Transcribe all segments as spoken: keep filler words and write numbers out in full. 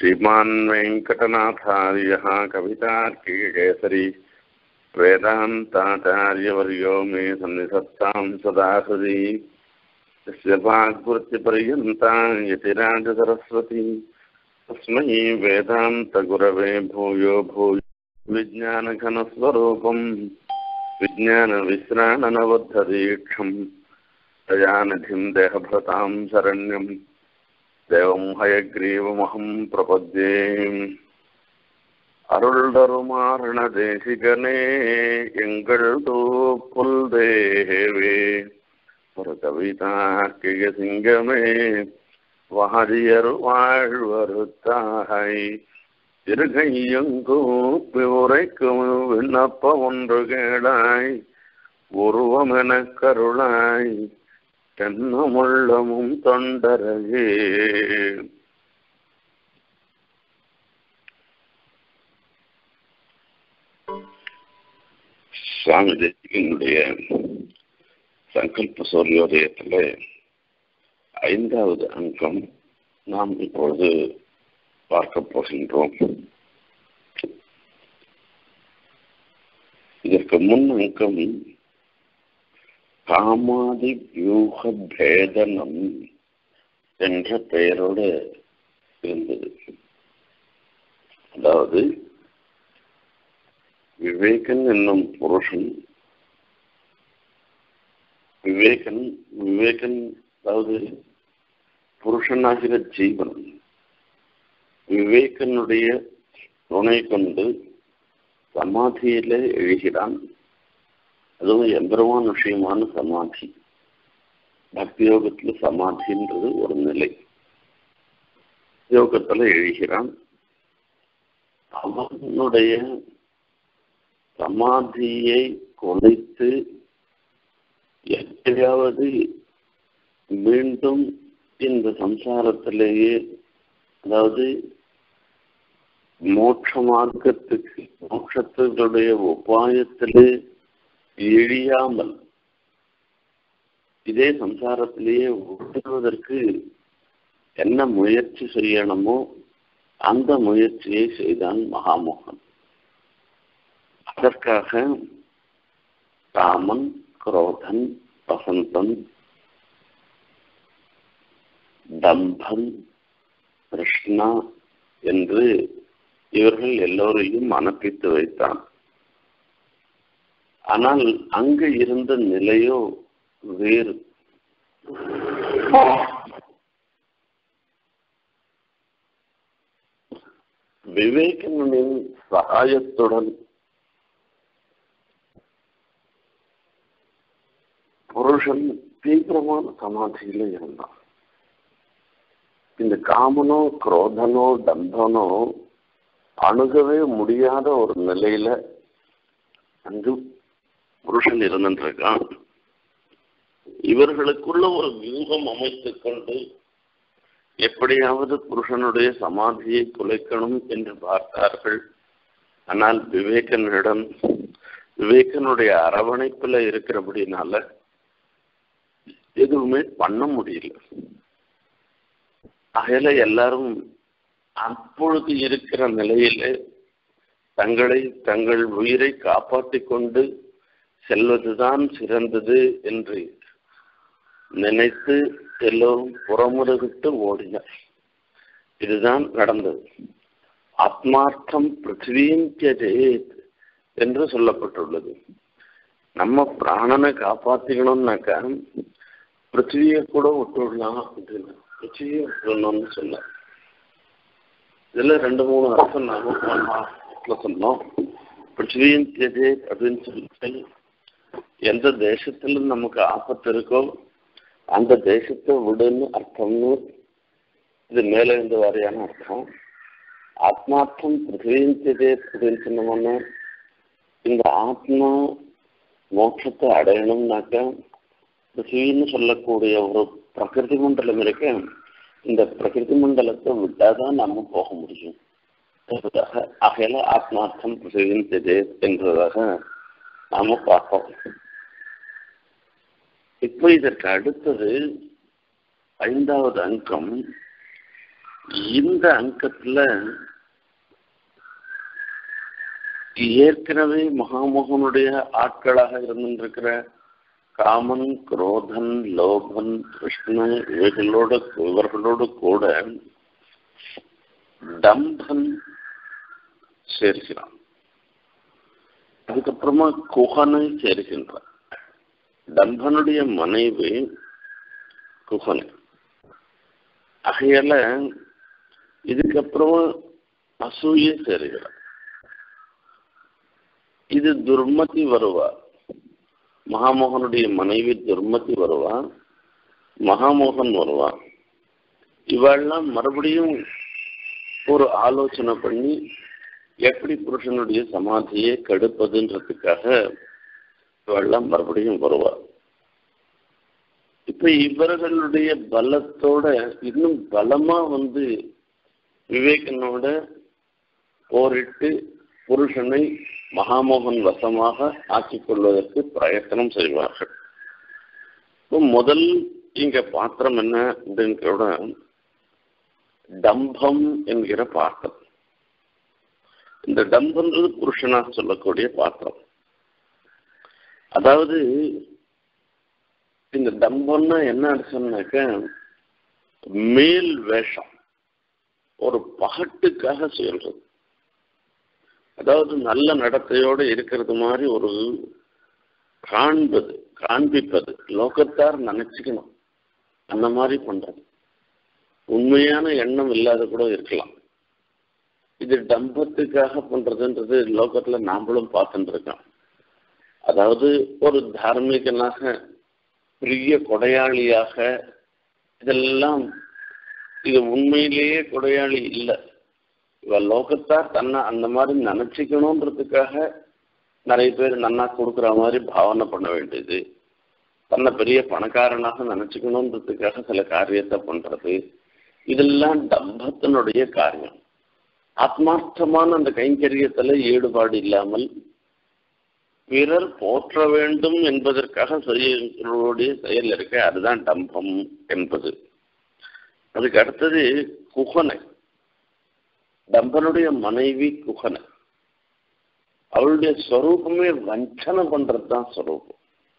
श्रीमान् वेङ्कटनाथार्यः कवितार्किकेसरी वेदान्ताचार्यवर्यो मे सन्निधत्तां सदा हृदि यस्य वाग्वृत्तिपर्यन्ता यतिराजसरस्वती तस्मै वेदान्तगुरवे भूयो भूयो विज्ञानघनस्वरूपं विज्ञानविश्राणनबद्धदीक्षं दयानिधिं देहभृतां शरण्यं देवं हयग्रीवमहं प्रपद्ये அருள்தருமாரணதேசிகனே எங்கள் தூப்புல் தேவே ஒரு கவிதாக்கிய சிங்கமே வாரியர் வாழ்வருத்தாய் இருகையங்கூப்பி உரைக்கும் விண்ணப்ப ஒன்று கேளாய் உருவமென கருளாய் தென்னமுள்ளமும் தொண்டரையே. சுவாமி தேசிகனுடைய சங்கல்ப சூரியோதயத்தில் ஐந்தாவது அங்கம் நாம் இப்பொழுது பார்க்க போகின்றோம். இதற்கு முன் அங்கம் காமாதி வியூக பேதனம் என்ற பெயரோடு இருந்தது. அதாவது விவேகன் என்னும் புருஷன் விவேகன் விவேகன் அதாவது புருஷனாகிற ஜீவன் விவேகனுடைய துணை கொண்டு சமாதியில எழுகிறான். அதுவும் எம்பெருமான் விஷயமான சமாதி. பக்தி யோகத்துல சமாதின்றது ஒரு நிலை. யோகத்துல எழுகிறான். அவனுடைய சமாதியை குலைத்து எப்படியாவது மீண்டும் இந்த சம்சாரத்திலேயே, அதாவது மோட்ச மார்க்கத்துக்கு மோட்சத்தினுடைய உபாயத்திலே எழியாமல் இதே சம்சாரத்திலேயே ஒட்டுவதற்கு என்ன முயற்சி செய்யணுமோ அந்த முயற்சியை செய்தான் மகாமோகன். அதற்காக காமன், குரோதன், வசந்தன், தம்பன், கிருஷ்ணா என்று இவர்கள் எல்லோரையும் அனுப்பித்து வைத்தான். ஆனால் அங்கு இருந்த நிலையோ வேறு. விவேகனின் சகாயத்துடன் புருஷன் தீவிரமான சமாதியில இருந்தான். இந்த காமனோ குரோதனோ டம்பனோ அணுகவே முடியாத ஒரு நிலையில அங்கு புருஷன் இருந்திருக்கான். இவர்களுக்குள்ள ஒரு வியூகம் அமைத்துக் கொண்டு எப்படியாவது புருஷனுடைய சமாதியை குலைக்கணும் என்று பார்த்தார்கள். ஆனால் விவேகனிடம் விவேகனுடைய அரவணைப்புல இருக்கிறபடினால எதுவுமே பண்ண முடியல. அகல எல்லாரும் அப்பொழுது இருக்கிற நிலையில தங்களை தங்கள் உயிரை காப்பாற்றிக் கொண்டு செல்வதுதான் சிறந்தது என்று நினைத்து எல்லோரும் புறமுதுகிட்டு ஓடினார். இதுதான் நடந்தது. ஆத்மார்த்தம் பிருத்திவியும் தியஜேத் என்று சொல்லப்பட்டுள்ளது. நம்ம பிராணனை காப்பாற்றிக்கணும்னாக்கா பிருத்திவியை கூட விட்டுடலாம் அப்படின்னு பிருத்திவியை விட்டுடணும்னு சொன்ன. இதுல ரெண்டு மூணு அர்த்தம் நாம சொன்னோம். பிருத்திவியும் தியஜேத் அப்படின்னு சொல்லிட்டு எந்த தேசத்துல நமக்கு ஆபத்து இருக்கோ அந்த தேசத்தை விடுன்னு அர்த்தம்னு இது மேல இருந்து வாரியான அர்த்தம். ஆத்மார்த்தம் பிருத்திவியும் தியஜேத் அப்படின்னு சொன்னோம்னா இந்த ஆத்மா மோட்சத்தை அடையணும்னாக்க பிருத்திவின்னு சொல்லக்கூடிய ஒரு பிரகிருதி மண்டலம் இருக்க. இந்த பிரகிருதி மண்டலத்தை விட்டாதான் நம்ம போக முடியும். ஆகையில ஆத்மார்த்தம் பிருத்திவியும் தியஜேத் என்றதாக நாம பார்ப்போம். இப்போ இதற்கு அடுத்தது ஐந்தாவது அங்கம் இந்த அங்கத்துல ஏற்கனவே மகாமோகனுடைய ஆட்களாக இருந்திருக்கிற காமன், குரோதன், லோபன், கிருஷ்ணன் இவைகளோட இவர்களோடு கூட டம்பன் சேர்க்கிறான். அதுக்கப்புறமா குஹனை சேர்க்கின்றான். டம்பனுடைய மனைவி குஹனை. ஆகையால இதுக்கப்புறமா அசூய சேர்க்கிறான். இது துர்மதி வருவா. மகாமோகனுடைய மனைவி துர்மதி வருவா, மகாமோகன் வருவா. இவெல்லாம் மறுபடியும் ஒரு ஆலோசனை பண்ணி எப்படி புருஷனுடைய சமாதியை கெடுப்பதுன்றதுக்காக இவெல்லாம் மறுபடியும் வருவா. இப்ப இவர்களுடைய பலத்தோட இன்னும் பலமா வந்து விவேகனோட போரிட்டு புருஷனை மகாமோகன் வசமாக ஆக்கிக் கொள்வதற்கு பிரயத்தனம் செய்வார்கள். முதல் இங்க பாத்திரம் என்ன அப்படிங்கிற டம்பம் என்கிற பாத்திரம். இந்த டம்பன்றது புருஷனா சொல்லக்கூடிய பாத்திரம். அதாவது இந்த டம்பம்னா என்ன சொன்னாக்க மேல் வேஷம், ஒரு பகட்டுக்காக சொல்றது. அதாவது நல்ல நடத்தையோடு இருக்கிறது மாதிரி ஒரு காண்பது, காண்பிப்பது, லோகத்தார் நினைச்சுக்கணும் அந்த மாதிரி பண்றது. உண்மையான எண்ணம் இல்லாத கூட இருக்கலாம். இது டம்பத்துக்காக பண்றதுன்றது லோகத்துல நாமளும் பார்த்துட்டு இருக்கோம். அதாவது ஒரு தார்மீகனாக, பெரிய கொடையாளியாக, இதெல்லாம் இது உண்மையிலேயே கொடையாளி இல்லை. இவ லோகத்தார் தன்னை அந்த மாதிரி நினைச்சுக்கணுன்றதுக்காக நிறைய பேர் நன்னா கொடுக்குற மாதிரி பாவனை பண்ண வேண்டியது, தன்னை பெரிய பணக்காரனாக நினைச்சுக்கணுன்றதுக்காக சில காரியத்தை பண்றது, இதெல்லாம் டம்பத்தினுடைய காரியம். ஆத்மார்த்தமான அந்த கைங்கரியத்துல ஈடுபாடு இல்லாமல் பிறர் போற்ற வேண்டும் என்பதற்காக செய்யக்கூடிய செயல் இருக்க, அதுதான் டம்பம் என்பது. அதுக்கு அடுத்தது குஹனை. டம்பனுடைய மனைவி குஹனை. அவளுடைய ஸ்வரூபமே வஞ்சனை பண்றது தான் ஸ்வரூபம்.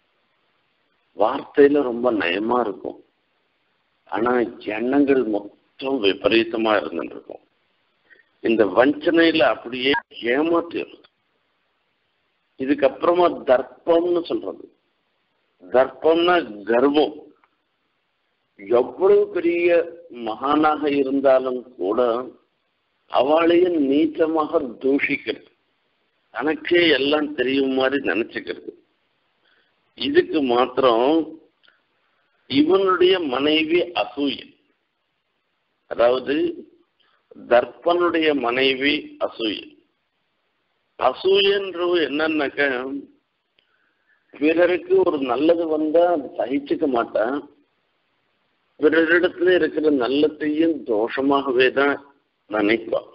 வார்த்தையில ரொம்ப நயமா இருக்கும், ஆனா எண்ணங்கள் மொத்தம் விபரீதமா இருந்துட்டு இருக்கும். இந்த வஞ்சனையில அப்படியே ஏமாத்திடுறது. இதுக்கப்புறமா தர்ப்பம்னு சொல்றது. தர்ப்பம்னா கர்வம். எவ்வளவு பெரிய மகானாக இருந்தாலும் கூட அவளையும் நீச்சமாக தூஷிக்கிறது, தனக்கே எல்லாம் தெரியும் மாதிரி நினைச்சுக்கிறது. இதுக்கு மாத்திரம் இவனுடைய மனைவி அசூய. அதாவது தர்ப்பனுடைய மனைவி அசூய. அசூயன்றது என்னன்னாக்க, பிறருக்கு ஒரு நல்லது வந்தா அது சகிச்சுக்க மாட்டான், பிறரிடத்துல இருக்கிற நல்லத்தையும் தோஷமாகவே தான் நினைப்பான்.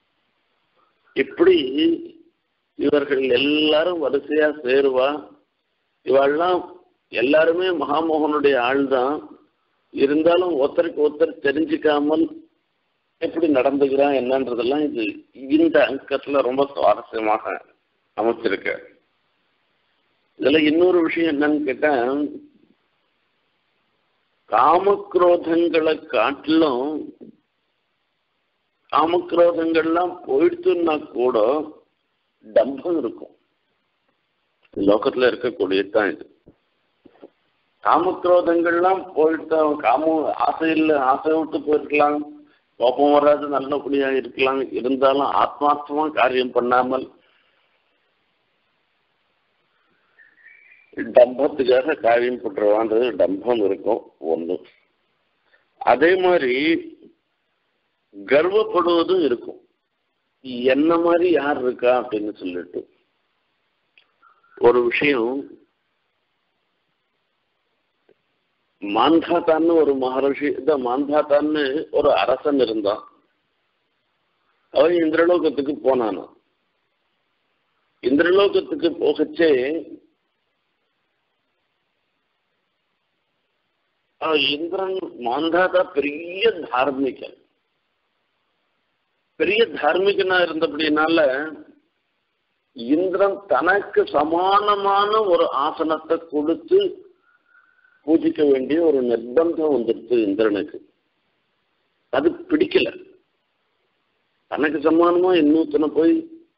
இப்படி இவர்கள் எல்லாரும் வரிசையா சேருவா. இவெல்லாம் எல்லாருமே மகாமோகனுடைய ஆள் தான். இருந்தாலும் ஒருத்தருக்கு ஒருத்தர் தெரிஞ்சுக்காமல் எப்படி நடந்துக்கிறான் என்னன்றதெல்லாம் இது இந்த அங்கத்துல ரொம்ப சுவாரஸ்யமாக அமைச்சிருக்க. இதுல இன்னொரு விஷயம் என்னன்னு கேட்டா, காமக்ரோதங்களை காட்டிலும் காமக்ரோதங்கள்லாம் போயிடுத்துன்னா கூட டம்பம் இருக்கும். லோகத்துல இருக்கக்கூடியதுதான் இது. காமக்ரோதங்கள்லாம் போயிட்டு காம ஆசையில் ஆசை விட்டு போயிருக்கலாம், கோபம் வராது, நல்லபடியா இருக்கலாம். இருந்தாலும் ஆத்மார்த்தமா காரியம் பண்ணாமல் டம்பத்துக்காக காரியம் பண்றவான்றது டம்பம் இருக்கும் ஒண்ணு. அதே மாதிரி கர்வப்படுவதும் இருக்கும். என்ன மாதிரி யார் இருக்கா அப்படின்னு சொல்லிட்டு ஒரு விஷயம். மாந்தாத்தான்னு ஒரு மகர்ஷி, இந்த மாந்தாத்தான்னு ஒரு அரசன் இருந்தான். அவன் இந்திரலோகத்துக்கு போனானா. இந்திரலோகத்துக்கு போகச்சே இந்திரன் மாந்தாதா பெரிய தார்மிகன். பெரிய தார்மீகனா இருந்தபடினால இந்திரன் தனக்கு சமானமான ஒரு ஆசனத்தை கொடுத்து பூஜிக்க வேண்டிய ஒரு நிர்பந்தம் வந்துடுச்சு இந்திரனுக்கு. அது பிடிக்கல. தனக்கு சமானமா இன்னொருத்தனை போய்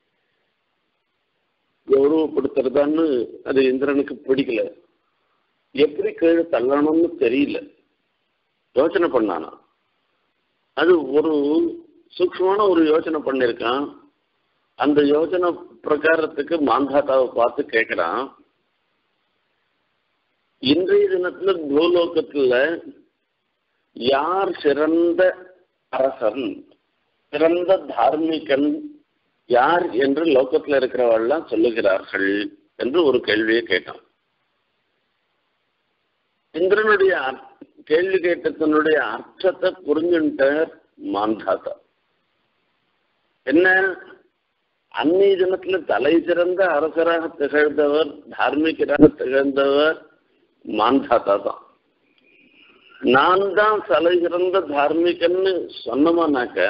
கௌரவப்படுத்துறதான்னு அது இந்திரனுக்கு பிடிக்கல. எப்படி கீழே தள்ளணும்னு தெரியல. யோசனை பண்ணானா. அது ஒரு சூக்ஷ்மமான ஒரு யோசனை பண்ணிருக்கான். அந்த யோசனை பிரகாரத்துக்கு மாந்தாத்தாவை பார்த்து கேட்கிறான், இன்றைய தினத்துல பூலோகத்துல யார் சிறந்த அரசன், சிறந்த தார்மீகன் யார் என்று லோகத்துல இருக்கிறவெல்லாம் சொல்லுகிறார்கள் என்று ஒரு கேள்வியை கேட்டான். இந்திரனுடைய கேள்வி கேட்டதனுடைய அர்த்தத்தை புரிஞ்சுட்டார் மாந்தாத்தா. என்ன, அன்னைய தினத்துல தலை சிறந்த அரசராக திகழ்ந்தவர், தார்மீகராக திகழ்ந்தவர் மாந்தாத்தா தான். நான் தான் தலை சிறந்த தார்மீகன்னு சொன்னமானாக்க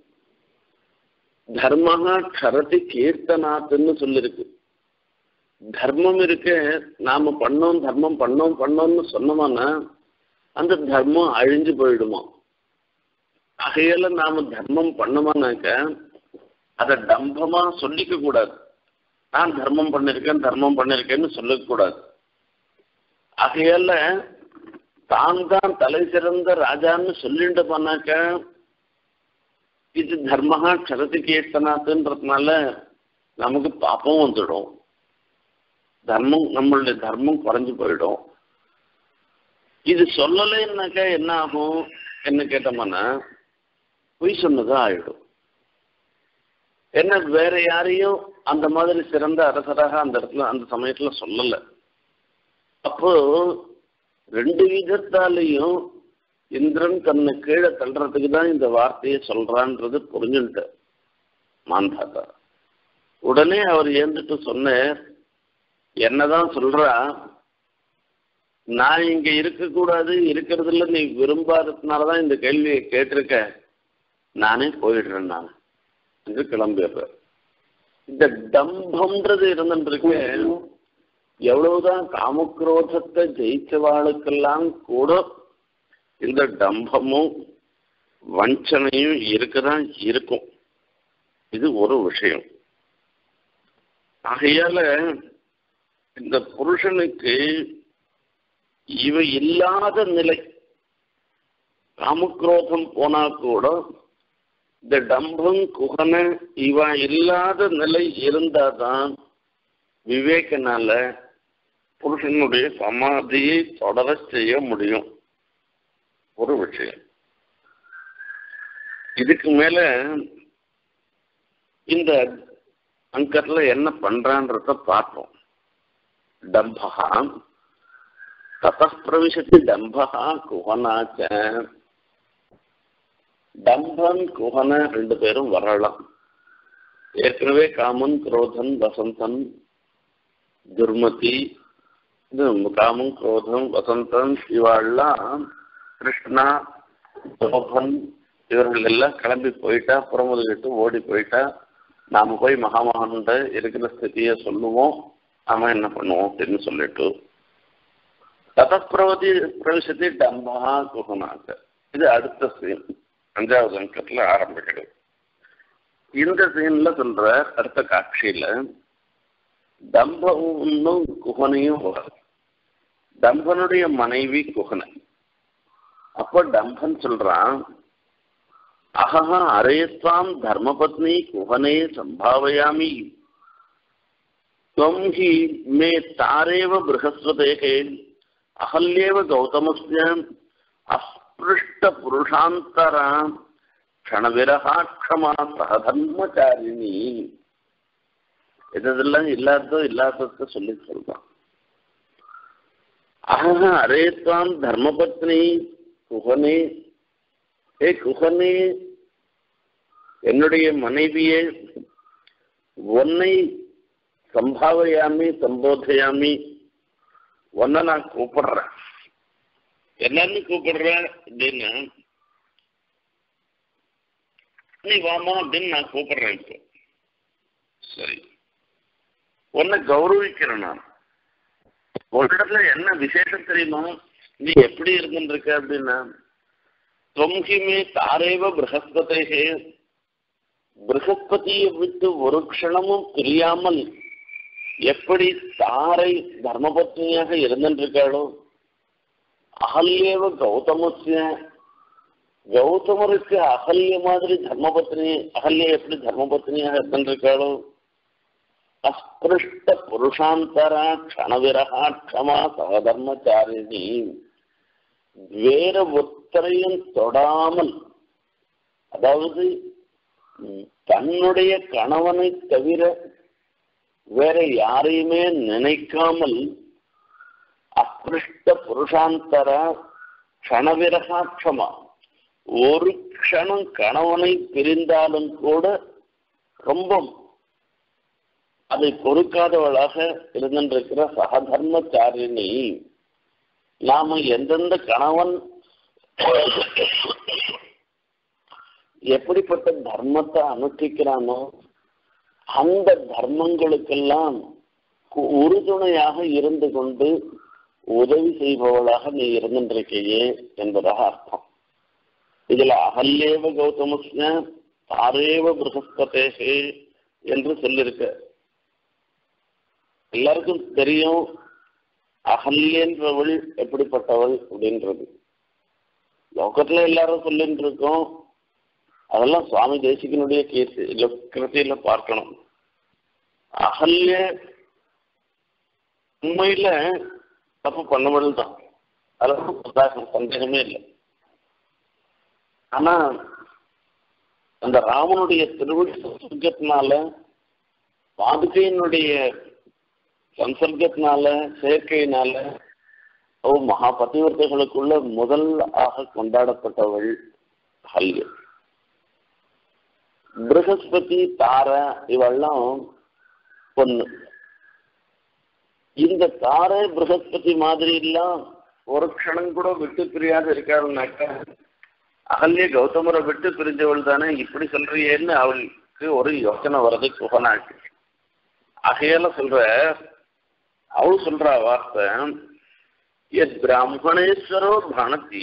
தர்மஹா க்ஷரதி கீர்த்தனாத்துன்னு சொல்லிருக்கு. தர்மம் இருக்க நாம பண்ணோம் தர்மம் பண்ணோம் பண்ணோம்னு சொன்னோம்னா அந்த தர்மம் அழிஞ்சு போயிடுமா. ஆகையால நாம தர்மம் பண்ணோமானாக்க அதை டம்பமா சொல்லிக்க கூடாது. நான் தர்மம் பண்ணிருக்கேன் தர்மம் பண்ணிருக்கேன்னு சொல்லக்கூடாது. ஆகையால தான் தான் தலை சிறந்த ராஜான்னு சொல்லிட்டு பண்ணாக்க இது தர்மஹா க்ஷரதி கீர்த்தனாத்துன்றதுனால நமக்கு பாப்பம் வந்துடும். தர்மம் நம்மளுடைய தர்மம் குறைஞ்சு போயிடும். இது சொல்லலைன்னாக்கா என்ன ஆகும் என்ன கேட்டோம்னா பொய் சொன்னதா ஆயிடும். என்ன வேற யாரையும் அந்த மாதிரி சிறந்த அரசராக அந்த இடத்துல அந்த சமயத்துல சொல்லல. அப்போ ரெண்டு விதத்தாலையும் இந்திரன் தன்னை கீழே தள்ளுறதுக்கு தான் இந்த வார்த்தையை சொல்றான்றது புரிஞ்சுட்ட மாந்தாத்தா. உடனே அவர் ஏந்துட்டு சொன்னார், என்னதான் சொல்றா, நான் இங்க இருக்கக்கூடாது, இருக்கிறதுல நீ விரும்பாததுனாலதான் இந்த கேள்வியை கேட்டிருக்க, நானே போயிடுறேன் நான் என்று கிளம்பிடுற. இந்த டம்பம்ன்றது இருந்துருக்கு. எவ்வளவுதான் காமக்ரோதத்தை ஜெயிச்சவாளுக்கெல்லாம் கூட இந்த டம்பமும் வஞ்சனையும் இருக்கதான் இருக்கும். இது ஒரு விஷயம். ஆகையால இந்த புருஷனுக்கு இவ இல்லாத நிலை, காமக்ரோதம் போனா கூட இந்த டம்பம் குகன இவ இல்லாத நிலை இருந்தாதான் விவேகனால புருஷனுடைய சமாதியை தொடர செய்ய முடியும். ஒரு விஷயம். இதுக்கு மேல இந்த அங்கத்துல என்ன பண்றான்றத பார்ப்போம். டம்பஹா ததः பிரவிசதி டம்பஹா குஹனாச்ச. டம்பன் குஹன ரெண்டு பேரும் வரலாம். ஏற்கனவே காமன் குரோதன் வசந்தன் துர்மதி, காமன் குரோதம் வசந்தன் இவாள்லாம் கிருஷ்ணா சோபன் இவர்கள் எல்லாம் கிளம்பி போயிட்டா, புறமுதுகிட்டு ஓடி போயிட்டா, நாம போய் மகாமகன்கிட்ட இருக்கிற ஸ்திதியை சொல்லுவோம், நாம என்ன பண்ணுவோம் அப்படின்னு சொல்லிட்டு ததப்பிரவதி பிரவிசதி டம்பா குஹனாக. இது அடுத்த சீன், அஞ்சாவது அங்கத்துல ஆரம்பிக்கிறது. இந்த சீன்ல சொல்ற அடுத்த காட்சியில டம்பனும் குஹனையும் வரும். டம்பனுடைய மனைவி குஹனை. அப்போ டம்பன் சொல்றான், அஹஹா அரேஸ்வாம் தர்மபத்னி குஹனே சம்பாவயாமி त्वं हि मे तारेव बृहस्पतेः अहल्येव गौतमस्य अस्पृष्टपुरुषान्तरा क्षणविरहाक्षमा सहधर्मचारिणी. இதெல்லாம் இல்லாததோ இல்லாததை சொல்லி சொல்றான். அஹஹா அரேஸ்வாம் தர்மபத்னி குஹனே, ஏ குஹனே என்னுடைய மனைவியே, உன்னை சம்பாவையாமி சம்போதையாமி, ஒன்ன நான் கூப்பிடுறேன். என்னன்னு கூப்பிடுறேன் அப்படின்னா, நீ வாமா அப்படின்னு நான் கூப்பிடுறேன். இப்போ சரி, உன்னை கௌரவிக்கிறேன் நான். ஒரு இடத்துல என்ன விசேஷம் தெரியுமா? நீ எப்படி இருந்துருக்க அப்படின்னா, தொம்ஹிமே தாரேவ பிரகஸ்பதே, பிரகஸ்பதியை விட்டு ஒரு க்ஷணமும் பிரியாமல் எப்படி தாரை தர்மபத்னியாக இருந்திருக்காளோ, அகல்யேவ கௌதமஸ்ய, கௌதமருக்கு அகல்ய மாதிரி தர்மபத்னி, அகல்ய எப்படி தர்மபத்னியாக இருந்திருக்காளோ, அஸ்பிருஷ்ட புருஷாந்தரா க்ஷணவிரகா க்ஷமா சகதர்மச்சாரிணி, வேற ஒத்தரையும் தொடாமல், அதாவது தன்னுடைய கணவனை தவிர வேற யாரையுமே நினைக்காமல் அஸ்பிருஷ்ட புருஷாந்தர க்ஷணவிரகாட்சமா, ஒரு க்ஷணம் கணவனை பிரிந்தாலும் கூட ரொம்ப அதை பொறுக்காதவளாக இருந்திருக்கிற சகதர்மச்சாரிணி. நாம எந்தெந்த கணவன் எப்படிப்பட்ட தர்மத்தை அனுஷ்டிக்கிறானோ அந்த தர்மங்களுக்கெல்லாம் உறுதுணையாக இருந்து கொண்டு உதவி செய்பவளாக நீ இருந்திருக்கையே என்பதாக அர்த்தம். இதுல அகல்யேவ கௌதமஸ்ய தாரேவ பிரகஸ்பதே என்று சொல்லியிருக்க. எல்லாருக்கும் தெரியும் அகல்யன்றவள் எப்படிப்பட்டவள் அப்படின்றது. லோகத்துல எல்லாரும் சொல்லிட்டு இருக்கோம். அதெல்லாம் சுவாமி தேசிகனுடைய கேஸ் கிருத்தியில பார்க்கணும். அகல்ய உண்மையில தப்பு பண்ணவள் தான், அதெல்லாம் சந்தேகமே இல்லை. ஆனா அந்த ராமனுடைய திருவடி சம்சர்க்கத்தினால, பாதுகையினுடைய சம்சர்க்கத்தினால, செயற்கையினால ஓ மகா பதிவர்த்தைகளுக்குள்ள முதல் ஆக கொண்டாடப்பட்டவள் அகல்ய. பிரகஸ்பதி தார இவெல்லாம் பொண்ணு. இந்த தாரை பிரகஸ்பதி மாதிரி எல்லாம் ஒரு க்ஷணம் கூட விட்டு பிரியாது இருக்காருனாக்க அகல்ய கௌதமரை விட்டு பிரிஞ்சவள் தானே, இப்படி சொல்றியேன்னு அவளுக்கு ஒரு யோசனை வர்றது குகனாக்கு. அகையால சொல்ற அவள் சொல்ற வார்த்தை, எத் பிராமணேஸ்வரோ பானதி,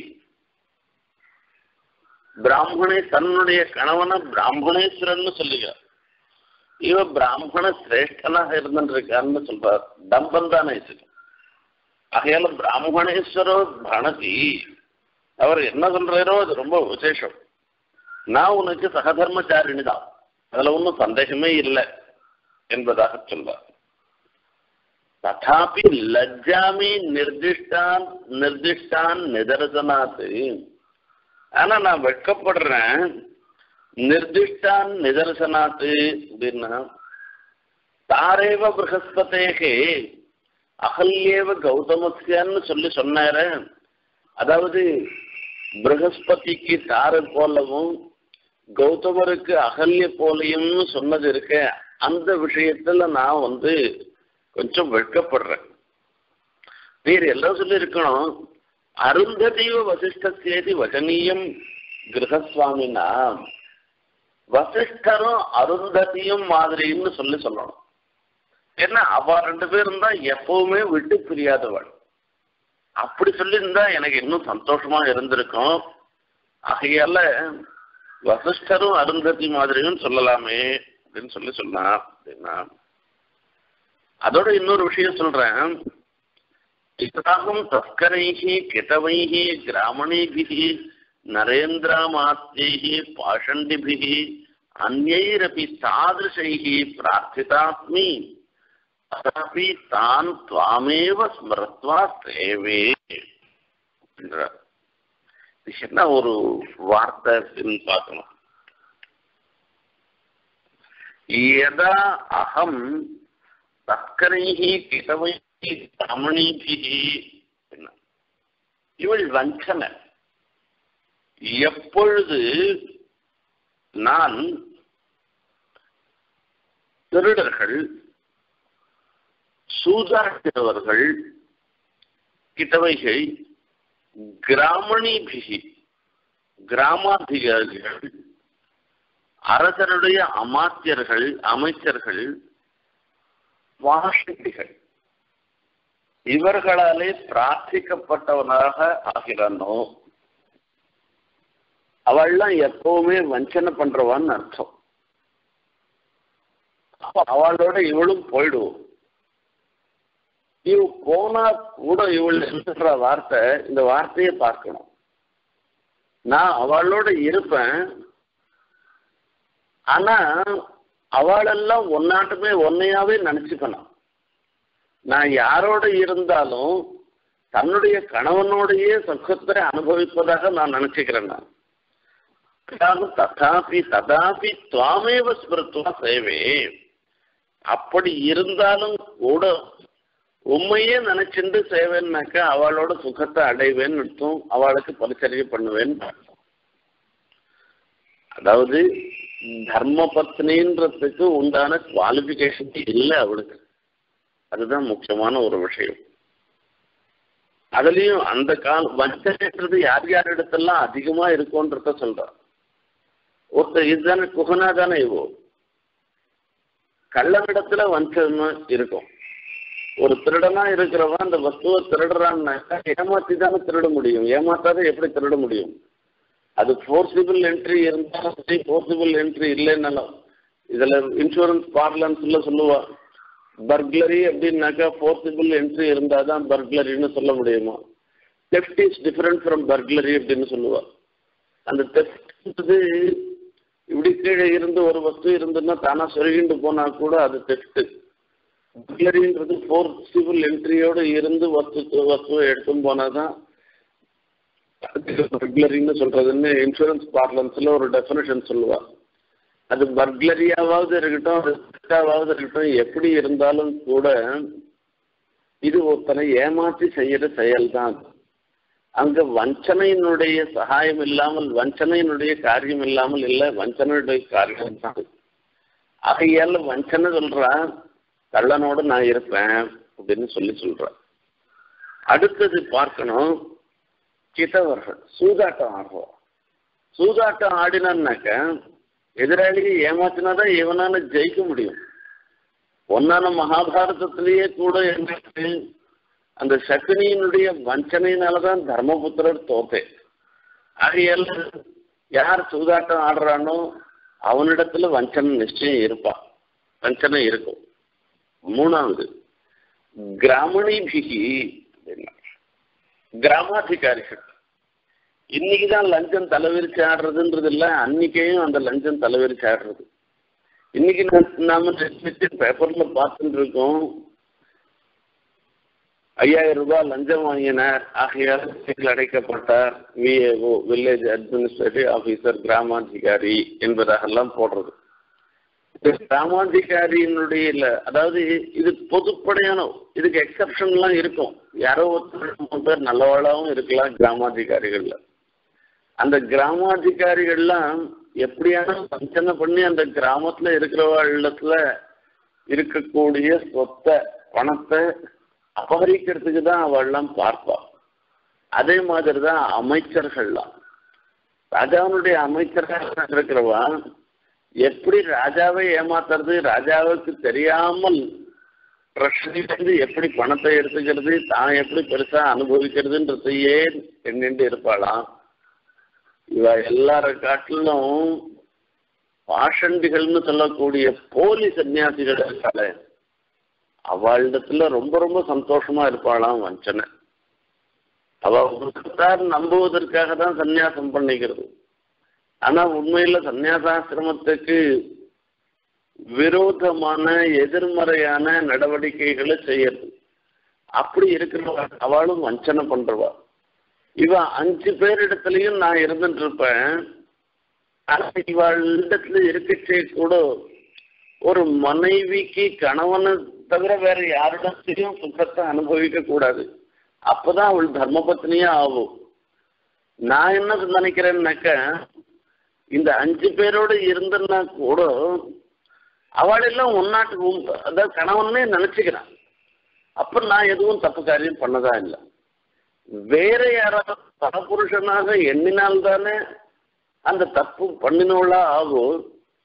பிராமணே தன்னுடைய கணவனை பிராமணேஸ்வரன்னு சொல்லுகிறார். இவ பிராமண சிரேஷ்டனாக இருந்துருக்காருன்னு சொல்றார். டம்பம் தானே இது. ஆகையால பிராமணேஸ்வரோ பானதி, அவர் என்ன சொல்றாரோ அது ரொம்ப விசேஷம். நான் உனக்கு சகதர்மச்சாரிணி தான், அதுல ஒன்றும் சந்தேகமே இல்லை என்பதாக சொல்வார். ததாபி லஜ்ஜாமி நிர்திஷ்டான் நிர்திஷ்டான் நிதர்சனாத்து, ஆனா நான் வெட்கப்படுறேன். நிர்திஷ்டான் நிதர்சனாத்து அப்படின்னா, தாரேவ பிரகஸ்பதேகே அகல்யேவ கௌதமஸ்யான்னு சொல்லி சொன்னார. அதாவது பிரகஸ்பதிக்கு தாரை போலவும் கௌதமருக்கு அகல்ய போலையும் சொன்னது இருக்க, அந்த விஷயத்துல நான் வந்து கொஞ்சம் வெட்கப்படுறேன். வேறு எல்லாம் சொல்லி இருக்கணும். அருந்ததீவ வசிஷ்டசேதி வசனீயம் கிரகஸ்வாமினா, வசிஷ்டரும் அருந்ததியும் மாதிரின்னு சொல்லி சொல்லணும். ஏன்னா அவ ரெண்டு பேரும் தான் எப்பவுமே விட்டு பிரியாதவள். அப்படி சொல்லியிருந்தா எனக்கு இன்னும் சந்தோஷமா இருந்திருக்கும். ஆகையால வசிஷ்டரும் அருந்ததி மாதிரியும் சொல்லலாமே அப்படின்னு சொல்லி சொன்னான் அப்படின்னா, அதோட இன்னொரு விஷயம் சொல்றேன். இதாகும் தஸ்கரைஹி கிதவைஹி கிராமணிபிஹி நரேந்திரமாத்யைஹி பாஷண்டிபிஹி அன்யைரபி தாதிருஷைஹி பிரார்த்திதாஸ்மி அதாபி தான் துவாமேவ ஸ்மரத்வா சேவே என்றார். என்ன ஒரு வார்த்தை பார்க்கணும். யதா அகம் தஸ்கரைஹி கிதவைஹி கிராமணிபிஹி, இவள் வஞ்சனை. எப்பொழுது நான் திருடர்கள் சூதாடுகிறவர்கள் கிட்டவைகள் கிராமணிபிகி கிராமாதிகாரிகள் அரசருடைய அமாத்தியர்கள், அமைச்சர்கள், வாஷிகள் இவர்களாலே பிரார்த்திக்கப்பட்டவனாக ஆகிறானோ அவள்லாம் எப்பவுமே வஞ்சனை பண்றவான்னு அர்த்தம். அப்ப அவளோட இவளும் போயிடுவோம். இவ போனா கூட இவள் சொல்ற வார்த்தை, இந்த வார்த்தையை பார்க்கணும். நான் அவளோட இருப்பேன், ஆனா அவளெல்லாம் ஒன்னாட்டுமே ஒன்னையாவே நினைச்சுக்கணும். நான் யாரோட இருந்தாலும் தன்னுடைய கணவனோடையே சுகத்தை அனுபவிப்பதாக நான் நினைச்சுக்கிறேன். நான் ததாபி ததாபி துவாமேவ ஸ்மிருத்வா சேவே. அப்படி இருந்தாலும் கூட உண்மையே நினைச்சுட்டு சேவைன்னாக்கா அவளோட சுகத்தை அடைவேன்னு அர்த்தம், அவளுக்கு பரிசரிகை பண்ணுவேன்னு. அதாவது தர்ம பத்னின்றதுக்கு உண்டான குவாலிபிகேஷன் இல்லை அவளுக்கு. அதுதான் முக்கியமான ஒரு விஷயம். அதுலயும் அந்த கால வஞ்சனைன்றது யார் யார் இடத்தெல்லாம் அதிகமா இருக்கும்ன்றத சொல்றான். ஒருத்தர் இதுதானே குகனா தானே இவோ கள்ளனிடத்துல வஞ்சனை இருக்கும். ஒரு திருடனா இருக்கிறவன் அந்த வஸ்துவை திருடுறான்னாக்கா ஏமாத்தி தானே திருட முடியும். ஏமாத்தாத எப்படி திருட முடியும்? அது ஃபோர்சிபிள் என்ட்ரி இருந்தாலும் சரி, ஃபோர்சிபிள் என்ட்ரி இல்லைன்னாலும் இதுல இன்சூரன்ஸ் பார்லன்ஸ்ல சொல்லுவா, பர்க்லரி அப்படின்னாக்கா ஃபோர்சிபிள் என்ட்ரி இருந்தாதான் பர்க்லரின்னு சொல்ல முடியுமா? Theft is different from burglary அப்படின்னு சொல்லுவா. அந்த தெஃப்ட்ன்றது இப்படி கீழே இருந்து ஒரு வஸ்து இருந்துன்னா தானா சொருகிண்டு போனா கூட அது தெஃப்ட். பர்க்லரின்றது ஃபோர்சிபிள் என்ட்ரியோடு இருந்து வஸ்து வஸ்துவை எடுத்துன்னு போனாதான் பர்க்லரின்னு சொல்றதுன்னு இன்சூரன்ஸ் பார்லன்ஸ்ல ஒரு டெஃபினேஷன் சொல்லுவா. அது பர்க்லரியாவது இருக்கட்டும், ரிஸ்காவது இருக்கட்டும், எப்படி இருந்தாலும் கூட இது ஒருத்தனை ஏமாற்றி செய்யற செயல்தான். அங்க வஞ்சனையினுடைய சகாயம் இல்லாமல், வஞ்சனையினுடைய காரியம் இல்லாமல் இல்லை, வஞ்சனையுடைய காரியம் தான். ஆகையால வஞ்சனை சொல்றா, கள்ளனோடு நான் இருப்பேன் அப்படின்னு சொல்லி சொல்ற. அடுத்தது பார்க்கணும், கிதவர்கள் சூதாட்டம் ஆடுவோம். சூதாட்டம் ஆடினான்னாக்க எதிராளியை ஏமாத்தினாதான் இவனால ஜெயிக்க முடியும். ஒன்னான மகாபாரதத்திலேயே கூட என்ன, அந்த சகுனியினுடைய வஞ்சனையினாலதான் தர்மபுத்திரர் தோத்தே. ஆகையால யார் சூதாட்டம் ஆடுறானோ அவனிடத்துல வஞ்சனை நிச்சயம் இருப்பா, வஞ்சனை இருக்கும். மூணாவது கிராமணிபிகி, கிராமாதிகாரிகள். இன்னைக்குதான் லஞ்சம் தலைவிரிச்சு ஆடுறதுன்றது இல்லை, அன்னைக்கையும் அந்த லஞ்சம் தலைவிரிச்சு ஆடுறது. இன்னைக்கு நாம பேப்பர்ல பார்த்துட்டு இருக்கோம், ஐயாயிரம் ரூபாய் லஞ்சம் வாங்கினார், ஆகையால் சிறையில் அடைக்கப்பட்டார், விஏஓ வில்லேஜ் அட்மினிஸ்ட்ரேட்டிவ் ஆபீசர் கிராமாதிகாரி என்பதாகலாம் போடுறது. கிராமாதிகாரியினுடைய இல்ல, அதாவது இது பொதுப்படையான, இதுக்கு எக்ஸப்ஷன்லாம் இருக்கும். யாரோ ஒருத்தர் மூணு பேர் நல்லவாளாவும் இருக்கலாம் கிராமாதிகாரிகள்ல. அந்த கிராமாதிகாரிகள்லாம் எப்படியான வஞ்சனை பண்ணி அந்த கிராமத்துல இருக்கிறவள்ளத்துல இருக்கக்கூடிய சொத்தை பணத்தை அபகரிக்கிறதுக்கு தான் அவள்லாம் பார்ப்பா. அதே மாதிரிதான் அமைச்சர்கள்லாம், ராஜாவுடைய அமைச்சர்கள் இருக்கிறவா எப்படி ராஜாவை ஏமாத்துறது, ராஜாவுக்கு தெரியாமல் பிரச்சனையிலிருந்து எப்படி பணத்தை எடுத்துக்கிறது, தான் எப்படி பெருசா அனுபவிக்கிறதுன்றதையே எண்ணிட்டு இருப்பாளாம். இவ எல்லார காட்டிலும் பாஷண்டிகள்னு சொல்லக்கூடிய போலி சன்னியாசிகள் இருக்காளே, அவளிடத்துல ரொம்ப ரொம்ப சந்தோஷமா இருப்பாளாம் வஞ்சனை. அவ உலகத்தார் நம்புவதற்காக தான் சன்னியாசம் பண்ணிக்கிறது. ஆனா உண்மையில சன்னியாசாசிரமத்துக்கு விரோதமான எதிர்மறையான நடவடிக்கைகளை செய்யறது. அப்படி இருக்கிறவா அவளும் வஞ்சனை பண்றவா. இவ அஞ்சு பேரிடத்துலயும் நான் இருந்துட்டு இருப்பேன். ஆனா இவளிடத்துல இருக்கச்சே கூட ஒரு மனைவிக்கு கணவனை தவிர வேற யாரிடத்தையும் சுகத்தை அனுபவிக்க கூடாது. அப்பதான் அவள் தர்மபத்னியா ஆகும். நான் என்ன நினைக்கிறேன்னாக்க, இந்த அஞ்சு பேரோட இருந்தன்னா கூட அவளெல்லாம் ஒன்னாட்டு, அதாவது கணவனே நினைச்சுக்கிறான். அப்ப நான் எதுவும் தப்பு காரியம் பண்ணதா இல்லை. வேற யாராவது பரபுருஷனாக எண்ணினால்தானே அந்த தப்பு பண்ணினவளா ஆகும்.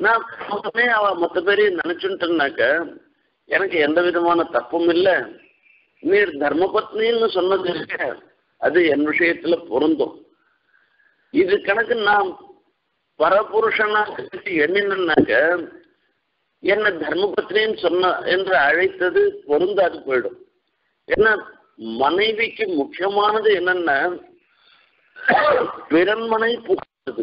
நான் கணவனே அவ மொத்த பேரையும் நினைச்சுட்டேன்னாக்க எனக்கு எந்த விதமான தப்பும் இல்லை. நீர் தர்மபத்னின்னு சொன்னது இருக்க அது என் விஷயத்துல பொருந்தும். இது கணக்கு நான் பரபுருஷனா எண்ணினாக்க என்ன தர்மபத்னின்னு சொன்ன என்று அழைத்தது பொருந்தாது போயிடும். ஏன்னா மனைவிக்கு முக்கியமானது என்னன்னா பிறன்மனை புகழ்வது.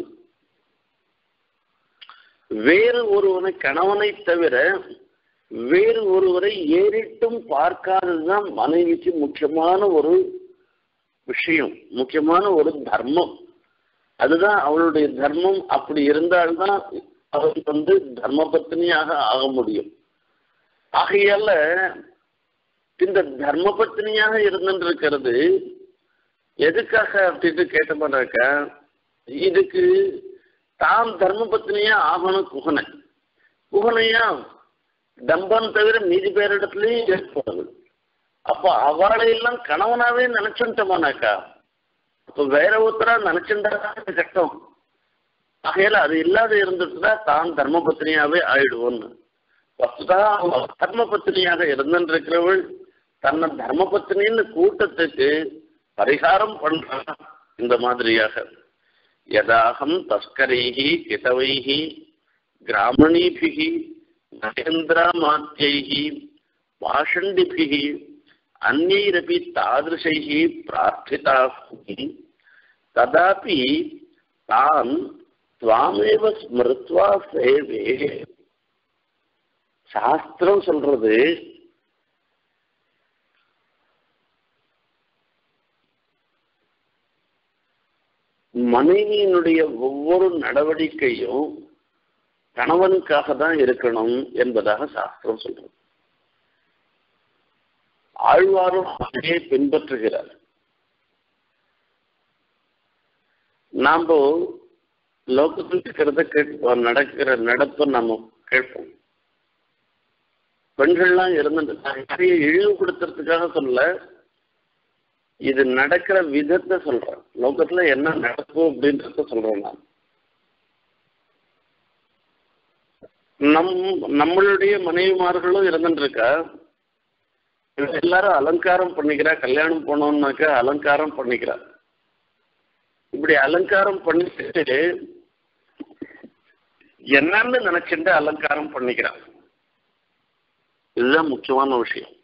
வேறு ஒருவனை கணவனை தவிர வேறு ஒருவரை ஏறிட்டும் பார்க்காததுதான் மனைவிக்கு முக்கியமான ஒரு விஷயம், முக்கியமான ஒரு தர்மம். அதுதான் அவளுடைய தர்மம். அப்படி இருந்தால்தான் அவருக்கு வந்து தர்மபத்னியாக ஆக முடியும். ஆகையால இந்த தர்மபத்னியாக இருந்துருக்கிறது எதுக்காக அப்படின்னு கேட்டோம்னாக்க இதுக்கு தான் தர்மபத்னியா ஆகணும். குகனை குகனையா தம்பன் தவிர மீதி பேரிடத்துலயும் ஏற்படுது. அப்போ அவளையெல்லாம் கணவனாவே நினைச்சுட்டோமானாக்கா அப்ப வேற ஒருத்தரா நினைச்சுட்டா கஷ்டம். ஆகையால அது இல்லாத இருந்துட்டுனா தான் தர்மபத்னியாவே ஆயிடுவோன்னு. வஸ்துதான் தர்மபத்னியாக இருந்திருக்கிறவள் தன்னை தர்மபத்னின்னு கூட்டத்துக்கு பரிகாரம் பண்றான். இந்த மாதிரியாக யதாகம் தஸ்கரைஹி கிதவைஹி கிராமணீபிகி நகேந்திரா மாத்தியைஹி பாஷண்டிபிகி அந்நைரபி தாதிருஷைஹி பிரார்த்திதாஹி ததாபி தான் துவாமேவ ஸ்மிருத்வா சேவே. சாஸ்திரம் சொல்றது மனைவியினுடைய ஒவ்வொரு நடவடிக்கையும் கணவனுக்காக தான் இருக்கணும் என்பதாக சாஸ்திரம் சொல்றது. ஆழ்வாரும் அதையே பின்பற்றுகிறார். நாம் லோகத்தில் இருக்கிறத கேட்போம், நடக்கிற நடப்பை நம்ம கேட்போம். பெண்கள்லாம் இருந்து நிறைய இழிவுபடுத்துறதுக்காக சொல்ல, இது நடக்கிற விதத்தை சொல்றேன். லோகத்துல என்ன நடக்கும் அப்படின்றத சொல்றேன். நான் நம் நம்மளுடைய மனைவிமார்களும் இருந்துருக்கா, எல்லாரும் அலங்காரம் பண்ணிக்கிறா. கல்யாணம் போனோம்னாக்கா அலங்காரம் பண்ணிக்கிறா. இப்படி அலங்காரம் பண்ணிட்டு என்னன்னு நினைச்சுட்டு அலங்காரம் பண்ணிக்கிறான். இதுதான் முக்கியமான விஷயம்.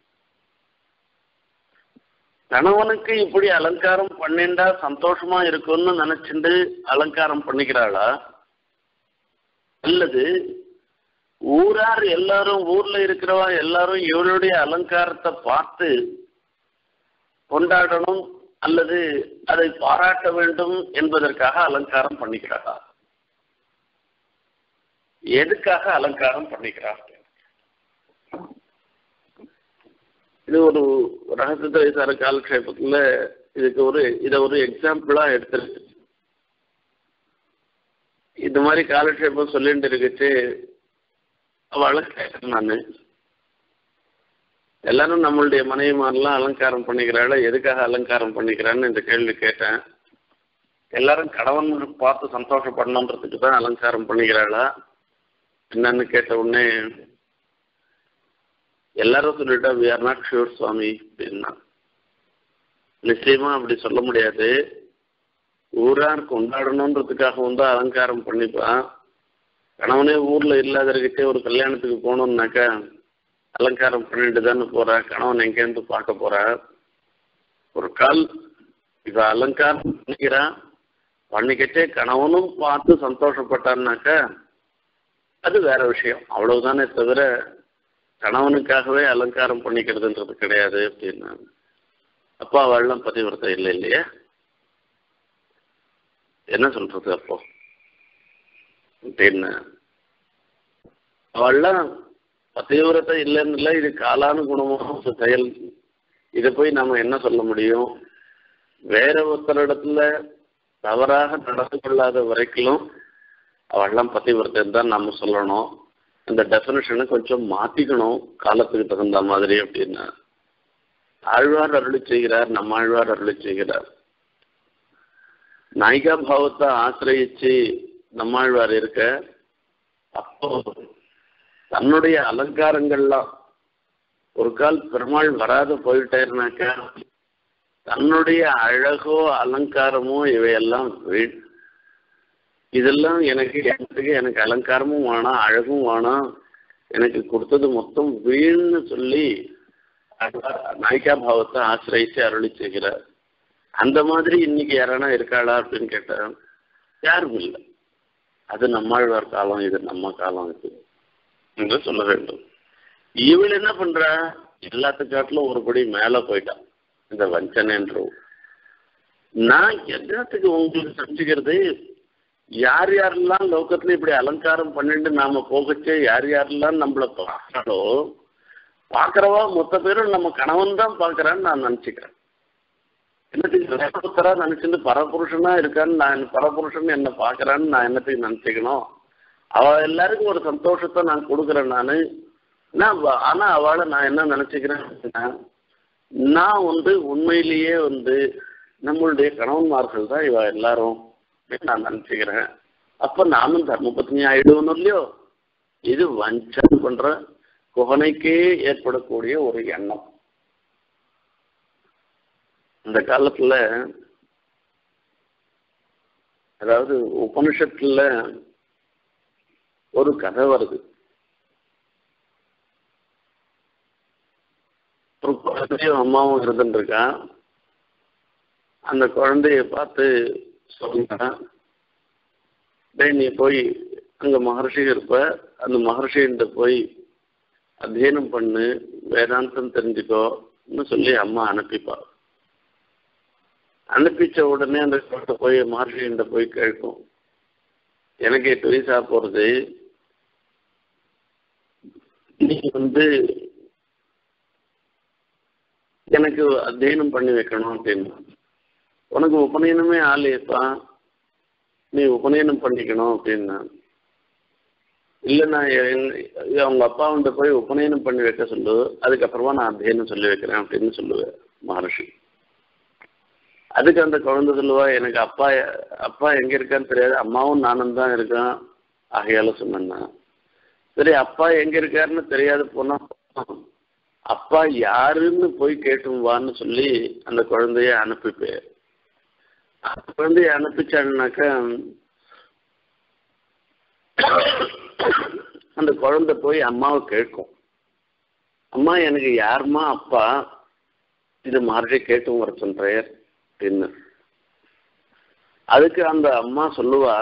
கணவனுக்கு இப்படி அலங்காரம் பண்ணிண்டா சந்தோஷமா இருக்கும்னு நினைச்சுட்டு அலங்காரம் பண்ணிக்கிறாளா, அல்லது ஊரார் எல்லாரும் ஊர்ல இருக்கிறவா எல்லாரும் இவளுடைய அலங்காரத்தை பார்த்து கொண்டாடணும் அல்லது அதை பாராட்ட வேண்டும் என்பதற்காக அலங்காரம் பண்ணிக்கிறாளா? எதுக்காக அலங்காரம் பண்ணிக்கிறார்? இது ஒரு ரகசியத்தை வைசார காலக்ஷேபத்துல இதுக்கு ஒரு இதை ஒரு எக்ஸாம்பிளா எடுத்துருக்கு. இந்த மாதிரி காலக்ஷேபம் சொல்லிட்டு இருக்குச்சு. அவளை கேட்டேன் நான், எல்லாரும் நம்மளுடைய மனைவி மாதிரிலாம் அலங்காரம் பண்ணிக்கிறாள், எதுக்காக அலங்காரம் பண்ணிக்கிறான்னு இந்த கேள்வி கேட்டேன். எல்லாரும் கணவன் பார்த்து சந்தோஷப்படணுன்றதுக்கு தான் அலங்காரம் பண்ணிக்கிறாளா என்னன்னு கேட்ட உடனே எல்லாரும் சொல்லிட்டா வி ஆர் நாட் ஷூர் சுவாமி அப்படின்னா. நிச்சயமா அப்படி சொல்ல முடியாது. ஊரார் கொண்டாடணுன்றதுக்காக வந்து அலங்காரம் பண்ணிப்பான். கணவனே ஊர்ல இல்லாதவர்கிட்டே ஒரு கல்யாணத்துக்கு போகணும்னாக்கா அலங்காரம் பண்ணிட்டு தானே போறா. கணவன் எங்கேருந்து பார்க்க போறா? ஒரு கால் இவ அலங்காரம் பண்ணிக்கிறான், பண்ணிக்கிட்டே கணவனும் பார்த்து சந்தோஷப்பட்டான்னாக்கா அது வேற விஷயம். அவ்வளவுதானே தவிர கணவனுக்காகவே அலங்காரம் பண்ணிக்கிறதுன்றது கிடையாது அப்படின்னா. அப்பா அவள்லாம் பதிவிரத்தை இல்லை இல்லையா? என்ன சொல்றது அப்போ அப்படின்னு? அவள்லாம் பதிவிரத்தை இல்லைன்னு இல்லை, இது காலானுகுணமான செயல். இதை போய் நம்ம என்ன சொல்ல முடியும்? வேற ஒருத்தரிடத்துல தவறாக நடந்து கொள்ளாத வரைக்கும் அவள்லாம் பதிவிரத்தைன்னு தான் நம்ம சொல்லணும். அந்த டெஃபினேஷனை கொஞ்சம் மாத்திக்கணும் காலத்துக்கு தகுந்த மாதிரி அப்படின்னா. ஆழ்வார் அருளி செய்கிறார், நம்ம ஆழ்வார் அருளி செய்கிறார். நாயிகா பாவத்தை ஆசிரியிச்சு நம்மாழ்வார் இருக்க, அப்போ தன்னுடைய அலங்காரங்கள்லாம் ஒரு கால் பெருமாள் வராத போயிட்டேன்னாக்கா தன்னுடைய அழகோ அலங்காரமோ இவையெல்லாம் வீண். இதெல்லாம் எனக்கு எனக்கு எனக்கு அலங்காரமும் வேணாம், அழகும் வேணாம், எனக்கு கொடுத்தது மொத்தம் வீண்னு சொல்லி நாயிகா பாவத்தை ஆசிரியிச்சு அருளி செய்கிறார். அந்த மாதிரி இன்னைக்கு யாரானா இருக்காளா அப்படின்னு கேட்டா யாரும் இல்லை. அது நம்மாழ்வார் காலம், இது நம்ம காலம் இது என்று சொல்ல வேண்டும். இவள் என்ன பண்றா, எல்லாத்துக்காட்டிலும் ஒருபடி மேல போயிட்டான் இந்த வஞ்சனன்ற. நான் எல்லாத்துக்கு உங்களுக்கு சமைச்சுக்கிறது, யார் யாரெல்லாம் லோகத்துல இப்படி அலங்காரம் பண்ணிட்டு நாம போகச்சே யார் யாரெல்லாம் நம்மள பார்க்கறோ பார்க்கறவா மொத்த பேரும் நம்ம கணவன் தான் பார்க்கறான்னு நான் நினைச்சுக்கிறேன். என்னத்துக்கு வேறொருத்தரா நினைச்சுட்டு பரபுருஷனா இருக்கான்னு நான் பரபுருஷன் என்ன பார்க்கறான்னு நான் என்னத்துக்கு நினைச்சுக்கணும். அவ எல்லாருக்கும் ஒரு சந்தோஷத்தை நான் கொடுக்குறேன் நானு. நான் ஆனா அவளை நான் என்ன நினைச்சுக்கிறேன் அப்படின்னா, நான் வந்து உண்மையிலேயே வந்து நம்மளுடைய கணவன்மார்கள் தான் இவ எல்லாரும் நான் நினைச்சுக்கிறேன். அப்ப நானும் தர்மபத்னி ஆயிடுவோம் இல்லையோ. இது வஞ்சம் பண்ற குகனைக்கே ஏற்படக்கூடிய ஒரு எண்ணம். இந்த காலத்துல அதாவது உபனிஷத்துல ஒரு கதை வருது. ஒரு குழந்தையும் அம்மாவும் இருந்துருக்கா. அந்த குழந்தைய பார்த்து சொல்லுங்க, நீ போய் அங்க மகர்ஷி இருப்ப, அந்த மகர்ஷின்ட்டு போய் அத்தியனம் பண்ணு, வேதாந்தம் தெரிஞ்சுக்கோன்னு சொல்லி அம்மா அனுப்பிப்பா. அனுப்பிச்ச உடனே அந்த குழந்தை போய் மகர்ஷின்ட்ட போய் கேட்கும், எனக்கு எட்டு வயசா போறது, நீ வந்து எனக்கு அத்தியனம் பண்ணி வைக்கணும் அப்படின்னு. உனக்கு உபநயனமே ஆலையப்பா, நீ உபநயனம் பண்ணிக்கணும் அப்படின்னா. இல்லை நான் அவங்க அப்பா வந்து போய் உபநயனம் பண்ணி வைக்க சொல்லு, அதுக்கப்புறமா நான் அத்தியனம் சொல்லி வைக்கிறேன் அப்படின்னு சொல்லுவேன் மகர்ஷி. அதுக்கு அந்த குழந்தை சொல்லுவா, எனக்கு அப்பா அப்பா எங்க இருக்கான்னு தெரியாது, அம்மாவும் நானும் தான் இருக்கான், ஆகையால சொன்னா. சரி, அப்பா எங்க இருக்காருன்னு தெரியாது போனா அப்பா யாருன்னு போய் கேட்டுவான்னு சொல்லி அந்த குழந்தைய அனுப்பிப்பேன். அந்த குழந்தைய அனுப்பிச்சான்னாக்கா அந்த குழந்தை போய் அம்மாவை கேட்கும், அம்மா எனக்கு யாருமா அப்பா, இது மாதிரி கேட்டும் வர சொல்றேன் அப்படின்னு. அதுக்கு அந்த அம்மா சொல்லுவா,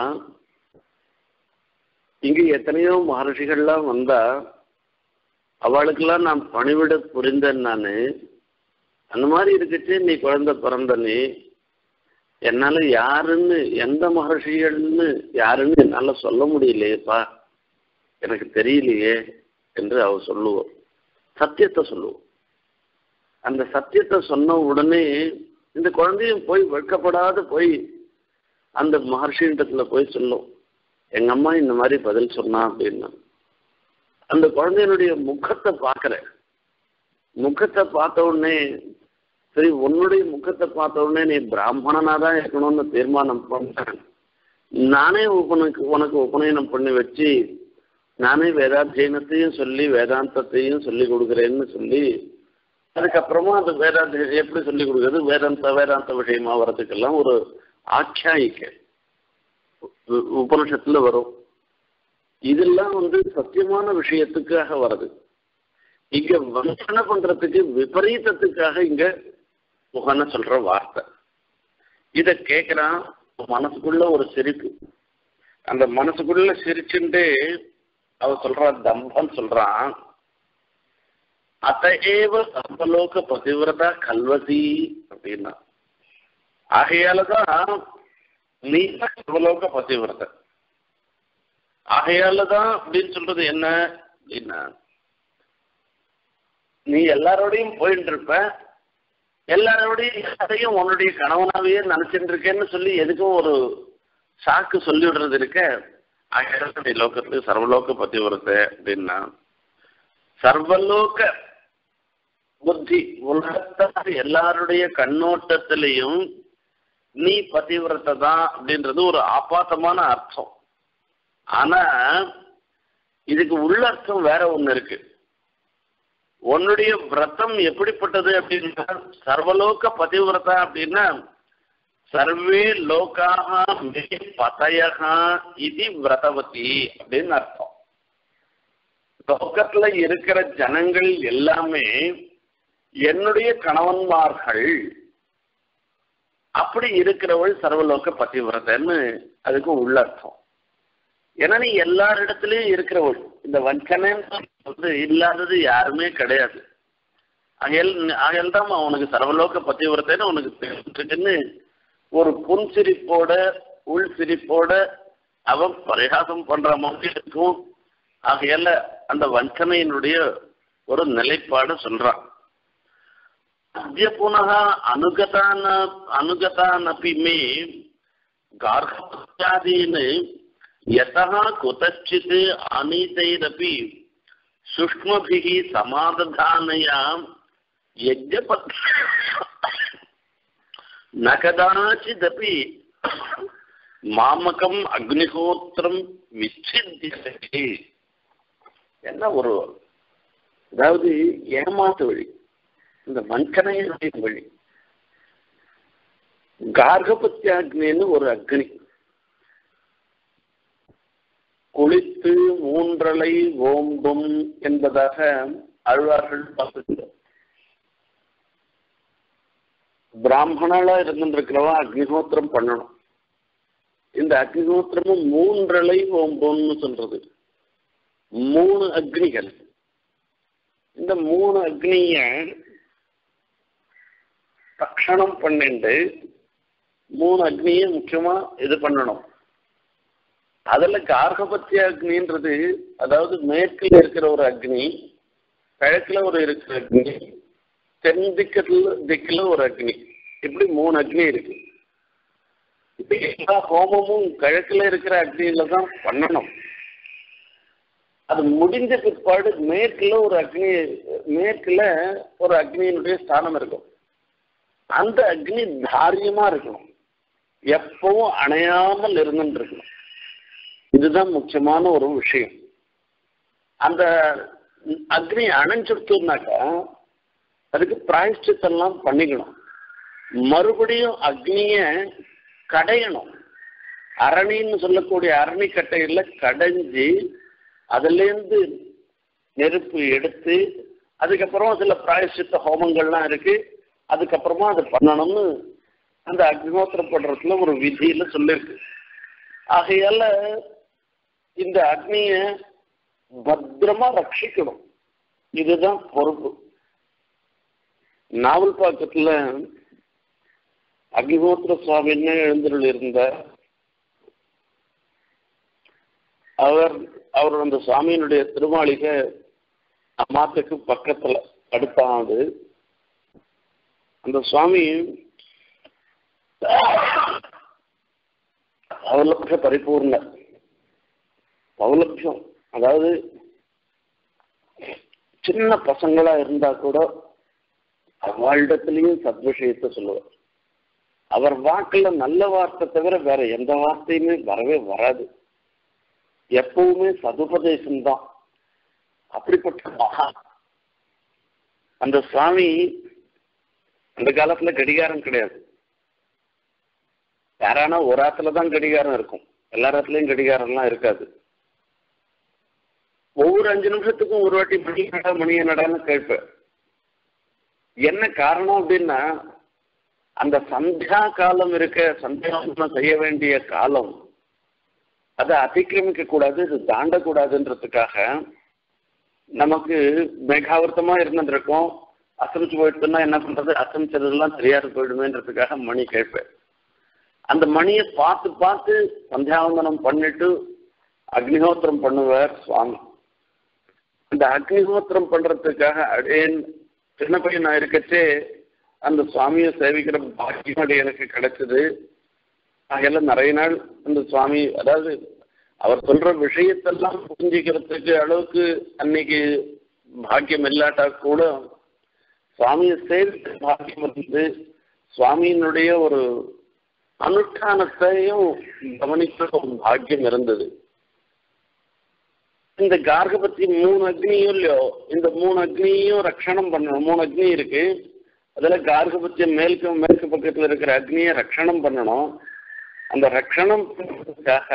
இங்க எத்தனையோ மகர்ஷிகள்லாம் வந்தா அவளுக்கெல்லாம் நான் பணிவிட புரிந்தேன் நானு. அந்த மாதிரி இருக்குச்சு நீ குழந்தை பிறந்த நீ, என்னால யாருன்னு எந்த மகர்ஷிகள்னு யாருன்னு என்னால சொல்ல முடியலையேப்பா, எனக்கு தெரியலையே என்று அவ சொல்லுவோம். சத்தியத்தை சொல்லுவோம். அந்த சத்தியத்தை சொன்ன உடனே இந்த குழந்தையும் போய் வெட்கப்படாத போய் அந்த மகர்ஷின்றத்துல போய் சொல்லும், எங்க அம்மா இந்த மாதிரி பதில் சொன்னா அப்படின்னா. அந்த குழந்தையினுடைய முகத்தை பார்க்கிறேன். முகத்தை பார்த்த உடனே சரி, உன்னுடைய முகத்தை பார்த்த உடனே நீ பிராமணனா தான் இருக்கணும்னு தீர்மானம் பண்ணேன். நானே உனக்கு உனக்கு உபநயனம் பண்ணி வச்சு நானே வேதாத்தியனத்தையும் சொல்லி வேதாந்தத்தையும் சொல்லி கொடுக்குறேன்னு சொல்லி, அதுக்கப்புறமா அந்த வேதாந்த எப்படி சொல்லி கொடுக்குறது, வேதாந்த வேதாந்த விஷயமா வர்றதுக்கெல்லாம் ஒரு ஆக்கியாயிக்க உபனிஷத்துல வரும். இதெல்லாம் வந்து சத்தியமான விஷயத்துக்காக வருது. இங்க வஞ்சனை பண்றதுக்கு விபரீதத்துக்காக இங்க புகன சொல்ற வார்த்தை. இத கேட்கிறான், மனசுக்குள்ள ஒரு சிரிப்பு. அந்த மனசுக்குள்ள சிரிச்சுட்டு அவ சொல்றான், தம்பன் சொல்றான், அத்தேவ சர்வலோக பதிவிரதா கல்வசி அப்படின்னா. ஆகையாலதான் நீ சர்வலோக பதிவிரத. ஆகையாலதான் அப்படின்னு சொல்றது என்ன அப்படின்னா, நீ எல்லாரோடையும் போயிட்டு இருப்ப, எல்லாரோடையும் எல்லாரையும் உன்னுடைய கணவனாவே நினைச்சிட்டு இருக்கேன்னு சொல்லி எதுக்கும் ஒரு சாக்கு சொல்லி விடுறது இருக்க. ஆகையால நீ லோகத்துக்கு சர்வலோக பதிவிரத அப்படின்னா, சர்வலோக புத்தி உலகத்தார் எல்லாருடைய கண்ணோட்டத்திலையும் நீ பதிவிரத்தை தான் அப்படின்றது ஒரு ஆபாசமான அர்த்தம். ஆனா இதுக்கு உள்ளர்த்தம் வேற ஒண்ணு இருக்கு. உன்னுடைய விரதம் எப்படிப்பட்டது அப்படின்னா, சர்வலோக பதிவிரதா அப்படின்னா சர்வே லோகாக பதயகா இது விரதவதி அப்படின்னு அர்த்தம். லோகத்துல இருக்கிற ஜனங்கள் எல்லாமே என்னுடைய கணவன்மார்கள், அப்படி இருக்கிறவள் சர்வலோக பதிவிரதன்னு அதுக்கு உள்ளர்த்தம். ஏன்னா நீ எல்லாரிடத்திலயும் இருக்கிறவள், இந்த வஞ்சனை வந்து இல்லாதது யாருமே கிடையாது. அகையல் அகையல் தான் அவனுக்கு சர்வலோக பதிவிரத்தைன்னு உனக்கு தெரிஞ்சுன்னு ஒரு புன் சிரிப்போட உள் சிரிப்போட அவன் பரிகாசம் பண்ற மாதிரி இருக்கும். ஆகையால அந்த வஞ்சனையினுடைய ஒரு நிலைப்பாடு சொல்றான். அத்ய புனः அனுகதான அனுகதானபி மே கார்கத்யாதீன் யதः குதச்சித் ஆனீதைரபி சுஷ்மபிஹி சமாததானயா யஜ்ஞபத் ந கதாச்சிதபி மாமகம் அக்னிஹோத்திரம் விச்சித்யதே. என்ன ஒரு, அதாவது ஏமாத்து வழி, இந்த வஞ்சனையினுடைய வழி. கார்கபத்தியாக்னின்னு ஒரு அக்னி, குளித்து மூன்றலை ஓம்பும் என்பதாக ஆழ்வார்கள் பார்த்துக்கிறார். பிராமணாலா இருந்துருக்கிறவா அக்னிஹோத்திரம் பண்ணணும். இந்த அக்னிஹோத்திரமும் மூன்றலை ஓம்பும்னு சொல்றது. மூணு அக்னிகள், இந்த மூணு அக்னிய தக்ஷணம் பண்ணிண்டு மூணு அக்னியை முக்கியமா இது பண்ணணும். அதுல கார்கபத்திய அக்னின்றது, அதாவது மேற்குல இருக்கிற ஒரு அக்னி, கிழக்குல ஒரு இருக்கிற அக்னி, தென் திக்கத்துல திக்குல ஒரு அக்னி, இப்படி மூணு அக்னி இருக்கு. இப்ப எல்லா ஹோமமும் கிழக்குல இருக்கிற அக்னியில தான் பண்ணணும். அது முடிஞ்ச பிற்பாடு மேற்குல ஒரு அக்னி, மேற்குல ஒரு அக்னியினுடைய ஸ்தானம் இருக்கும். அந்த அக்னி தாரியமா இருக்கணும், எப்பவும் அணையாமல் இருந்துட்டு இருக்கணும். இதுதான் முக்கியமான ஒரு விஷயம். அந்த அக்னி அணைஞ்சுடுத்துனாக்கா அதுக்கு பிராயஷ்சித்தெல்லாம் பண்ணிக்கணும். மறுபடியும் அக்னிய கடையணும். அரணின்னு சொல்லக்கூடிய அரணி கட்டையில கடைஞ்சி அதுலேருந்து நெருப்பு எடுத்து, அதுக்கப்புறம் சில பிராயஷ்சித்த ஹோமங்கள்லாம் இருக்கு, அதுக்கப்புறமா அதை பண்ணணும்னு அந்த அக்னிஹோத்திரம் பண்றதுல ஒரு விதியில சொல்லிருக்கு. ஆகையால இந்த அக்னிய பத்திரமா ரட்சிக்கணும், இதுதான் பொறுப்பு. நாவல் பாக்கத்துல அக்னிஹோத்திர சுவாமின்னு எழுந்தருள் இருந்த அவர் அவர் அந்த சுவாமியினுடைய திருமாளிகை அம்மாத்துக்கு பக்கத்துல அடுத்தாது. அந்த சுவாமி பௌலபிய பரிபூர்ண பௌலபியம், அதாவது சின்ன பசங்களா இருந்தா கூட அவளிடத்திலையும் சத்விஷயத்தை சொல்லுவார். அவர் வாக்குல நல்ல வார்த்தை தவிர வேற எந்த வார்த்தையுமே வரவே வராது. எப்பவுமே சதுபதேசம்தான். அப்படிப்பட்ட மகா அந்த சுவாமி. அந்த காலத்துல கடிகாரம் கிடையாது. யாரானா ஒரு ஆத்துலதான் கடிகாரம் இருக்கும், எல்லா இடத்துலயும் கடிகாரம்லாம் இருக்காது. ஒவ்வொரு அஞ்சு நிமிஷத்துக்கும் ஒரு வாட்டி மணி நட மணிய நடான்னு கேட்பேன். என்ன காரணம் அப்படின்னா, அந்த சந்தியா காலம் இருக்க, சந்தியாவந்தனம் செய்ய வேண்டிய காலம், அதை அதிக்கிரமிக்க கூடாது, இது தாண்டக்கூடாதுன்றதுக்காக நமக்கு மேகாவர்த்தமா இருந்துருக்கோம். அசமிச்சு போயிட்டுன்னா என்ன பண்றது, அசமிச்சதெல்லாம் தெரியாது போயிடுமேன்றதுக்காக மணி கேட்பேன். அந்த மணியை பார்த்து பார்த்து சந்தியாவந்தனம் பண்ணிட்டு அக்னிஹோத்திரம் பண்ணுவார் சுவாமி. அந்த அக்னிஹோத்திரம் பண்றதுக்காக அடேன் சின்ன பையன் நான் இருக்கச்சே அந்த சுவாமியை சேவிக்கிற பாக்கியம் எனக்கு கிடைச்சது. அதெல்லாம் நிறைய நாள் அந்த சுவாமி, அதாவது அவர் சொல்ற விஷயத்தெல்லாம் புரிஞ்சுக்கிறதுக்கு அளவுக்கு அன்னைக்கு பாக்கியம் இல்லாட்டா கூட சுவாமியை சேவிக்க பாக்கியம் இருந்து சுவாமியினுடைய ஒரு அனுஷ்டானத்தையும் கவனிக்க ஒரு பாக்கியம் இருந்தது. இந்த கார்கபத்தி மூணு அக்னியும் இல்லையோ, இந்த மூணு அக்னியும் ரட்சணம் பண்ணணும். மூணு அக்னி இருக்கு, அதுல கார்கபத்தியம் மேற்கு மேற்கு பக்கத்துல இருக்கிற அக்னியை ரட்சணம் பண்ணணும். அந்த ரட்சணம் பண்றதுக்காக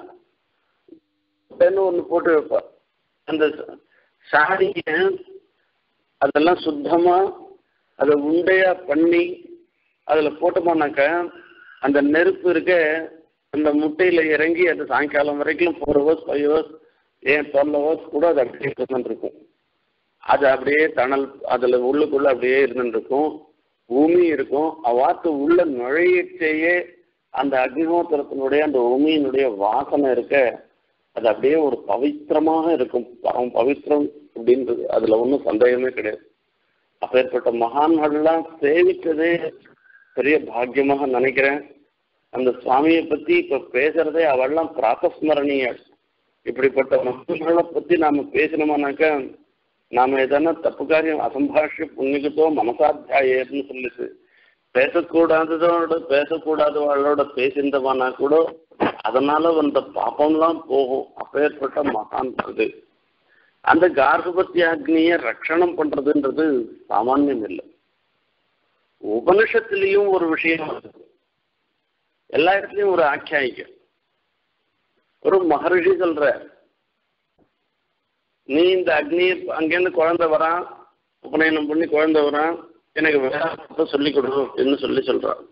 ஒண்ணு போட்டு வைப்பா. அந்த சாடிய அதெல்லாம் சுத்தமா அதை உண்டையா பண்ணி அதுல போட்டோம்னாக்க அந்த நெருப்பு இருக்க அந்த முட்டையில இறங்கி அது சாயங்காலம் வரைக்கும் ஃபோர் ஹவர்ஸ் ஃபைவ் ஹவர்ஸ் ஏன் டுவெல் ஹவர்ஸ் கூட அது அப்படியே இருந்துருக்கும். அது அப்படியே தணல் அதுல உள்ளுக்குள்ள அப்படியே இருந்துருக்கும். உமி இருக்கும். அவ்வாத்து உள்ள நுழையச்சேயே அந்த அக்னிஹோத்திரத்தினுடைய அந்த உமியினுடைய வாசனை இருக்க அது அப்படியே ஒரு பவித்திரமாக இருக்கும். அவன் பவித்திரம் அப்படின்றது அதுல ஒன்றும் சந்தேகமே கிடையாது. அப்பேற்பட்ட மகான்கள்லாம் சேவித்ததே பெரிய பாக்கியமாக நினைக்கிறேன். அந்த சுவாமியை பத்தி இப்ப பேசுறதே அவெல்லாம் பிராத்தஸ்மரணிய. இப்படிப்பட்ட மக்களை பத்தி நாம பேசணுமானாக்கா நாம எதனா தப்பு காரியம் அசம்பாஷ்ய புண்ணியத்தோ மனசாத்தியாயன்னு சொல்லிட்டு பேசக்கூடாததோட பேசக்கூடாதவளோட பேசியிருந்தவானா கூட அதனால வந்த பாப்பம்லாம் போகும். அப்பேற்பட்ட மகான் அது. அந்த கார்கபத்திய அக்னியை ரட்சணம் பண்றதுன்றது சாமானியம் இல்லை. உபனிஷத்துலயும் ஒரு விஷயம், எல்லா இடத்துலயும் ஒரு ஆக்கியாயிக்க. ஒரு மகரிஷி சொல்ற, நீ இந்த அக்னி அங்கேருந்து குழந்தை வரான், உபநயனம் பண்ணி குழந்தை வரான், எனக்கு வேற சொல்லிக் கொடு அப்படின்னு சொல்லி சொல்றான்.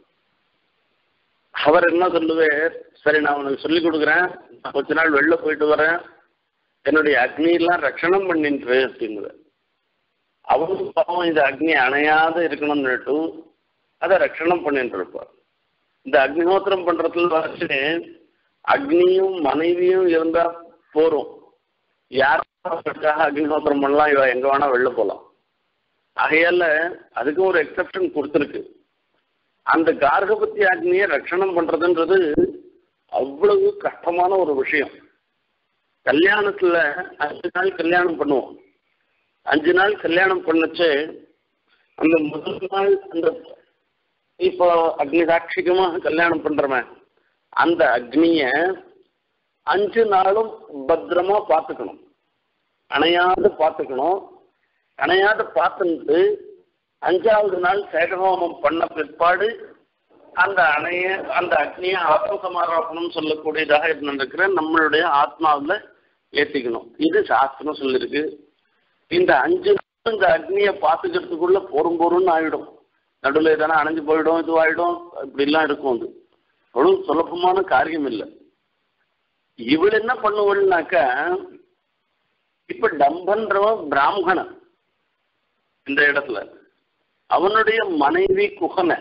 அவர் என்ன சொல்லுவார், சரி நான் உனக்கு சொல்லிக் கொடுக்குறேன், கொஞ்ச நாள் வெளில போயிட்டு வரேன், என்னுடைய அக்னியெல்லாம் ரட்சணம் பண்ணின்று அப்படிங்குற. அவனுக்கு பாவம் இந்த அக்னி அணையாத இருக்கணும்னுட்டு அதை ரட்சணம் பண்ணிட்டு இருப்பார். இந்த அக்னிஹோத்திரம் பண்றதுல வச்சு அக்னியும் மனைவியும் இருந்தா போறோம். யாருக்காக அக்னிஹோத்திரம் பண்ணலாம், இவ எங்க வேணா வெளில போகலாம். ஆகையால அதுக்கும் ஒரு எக்ஸப்ஷன் கொடுத்துருக்கு. அந்த கார்கபத்தி அக்னியை ரட்சணம் பண்றதுன்றது அவ்வளவு கஷ்டமான ஒரு விஷயம். கல்யாணத்துல அஞ்சு நாள் கல்யாணம் பண்ணுவோம். அஞ்சு நாள் கல்யாணம் பண்ணுச்சு அந்த முதல் நாள் அந்த இப்போ அக்னி சாட்சிகமாக கல்யாணம் பண்றவன் அந்த அக்னிய அஞ்சு நாளும் பத்திரமா பார்த்துக்கணும், அணையாது பார்த்துக்கணும். அணையாது பார்த்துட்டு அஞ்சாவது நாள் சேகஹோமம் பண்ண பிற்பாடு அந்த அணைய அந்த அக்னியை ஆத்மசமாரோபணம் சொல்லக்கூடியதாக இருந்திருக்கிற நம்மளுடைய ஆத்மாவில் ஏற்றிக்கணும். இது சாஸ்திரம் சொல்லியிருக்கு. இந்த அஞ்சு நாள் இந்த அக்னியை பார்த்துக்கிறதுக்குள்ள பொறும் பொருன்னு ஆயிடும். நடுவில் எதனா அணைஞ்சு போயிடும், இதுவாயிடும், இப்படிலாம் இருக்கும். அது அவ்வளவு சுலபமான காரியம் இல்லை. இவள் என்ன பண்ணுவள்னாக்கா, இப்ப டம்பன்றவன் பிராமணன் இந்த இடத்துல, அவனுடைய மனைவி குகனை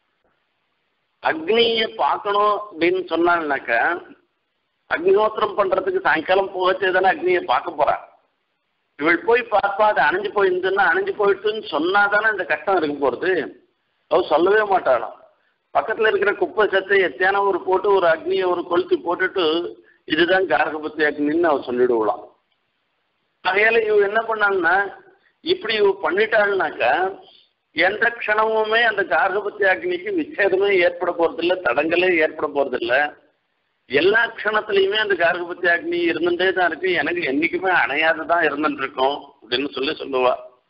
அக்னியை பார்க்கணும் அப்படின்னு சொன்னான்னாக்கா, அக்னிஹோத்திரம் பண்றதுக்கு சாயங்காலம் போகச்சே தானே அக்னியை பார்க்க போறான். இவள் போய் பார்ப்பா, அது அணைஞ்சு போயிருந்துன்னா அணைஞ்சு போயிட்டுன்னு சொன்னாதானே இந்த கஷ்டம் இருக்க போறது. அவ சொல்லவே மாட்டாளாம். பக்கத்துல இருக்கிற குப்பை சத்தை எத்தியான ஒரு போட்டு ஒரு அக்னியை ஒரு கொளுத்தி போட்டுட்டு இதுதான் கார்கபத்தி அக்னின்னு அவ சொல்லிடுவலாம். அதையால இவ என்ன பண்ணாங்கன்னா, இப்படி இவ பண்ணிட்டாள்னாக்கா எந்த க்ஷணமுமே அந்த கார்கபத்தி அக்னிக்கு விச்சேதமே ஏற்பட போறதில்லை, தடங்களே ஏற்பட போறதில்லை. எல்லா க்ஷணத்துலையுமே அந்த கார்கபத்தி அக்னி இருந்துட்டே தான் இருக்கு, எனக்கு என்னைக்குமே அணையாதுதான் இருந்துட்டு இருக்கோம் அப்படின்னு சொல்லி சொல்லுவா.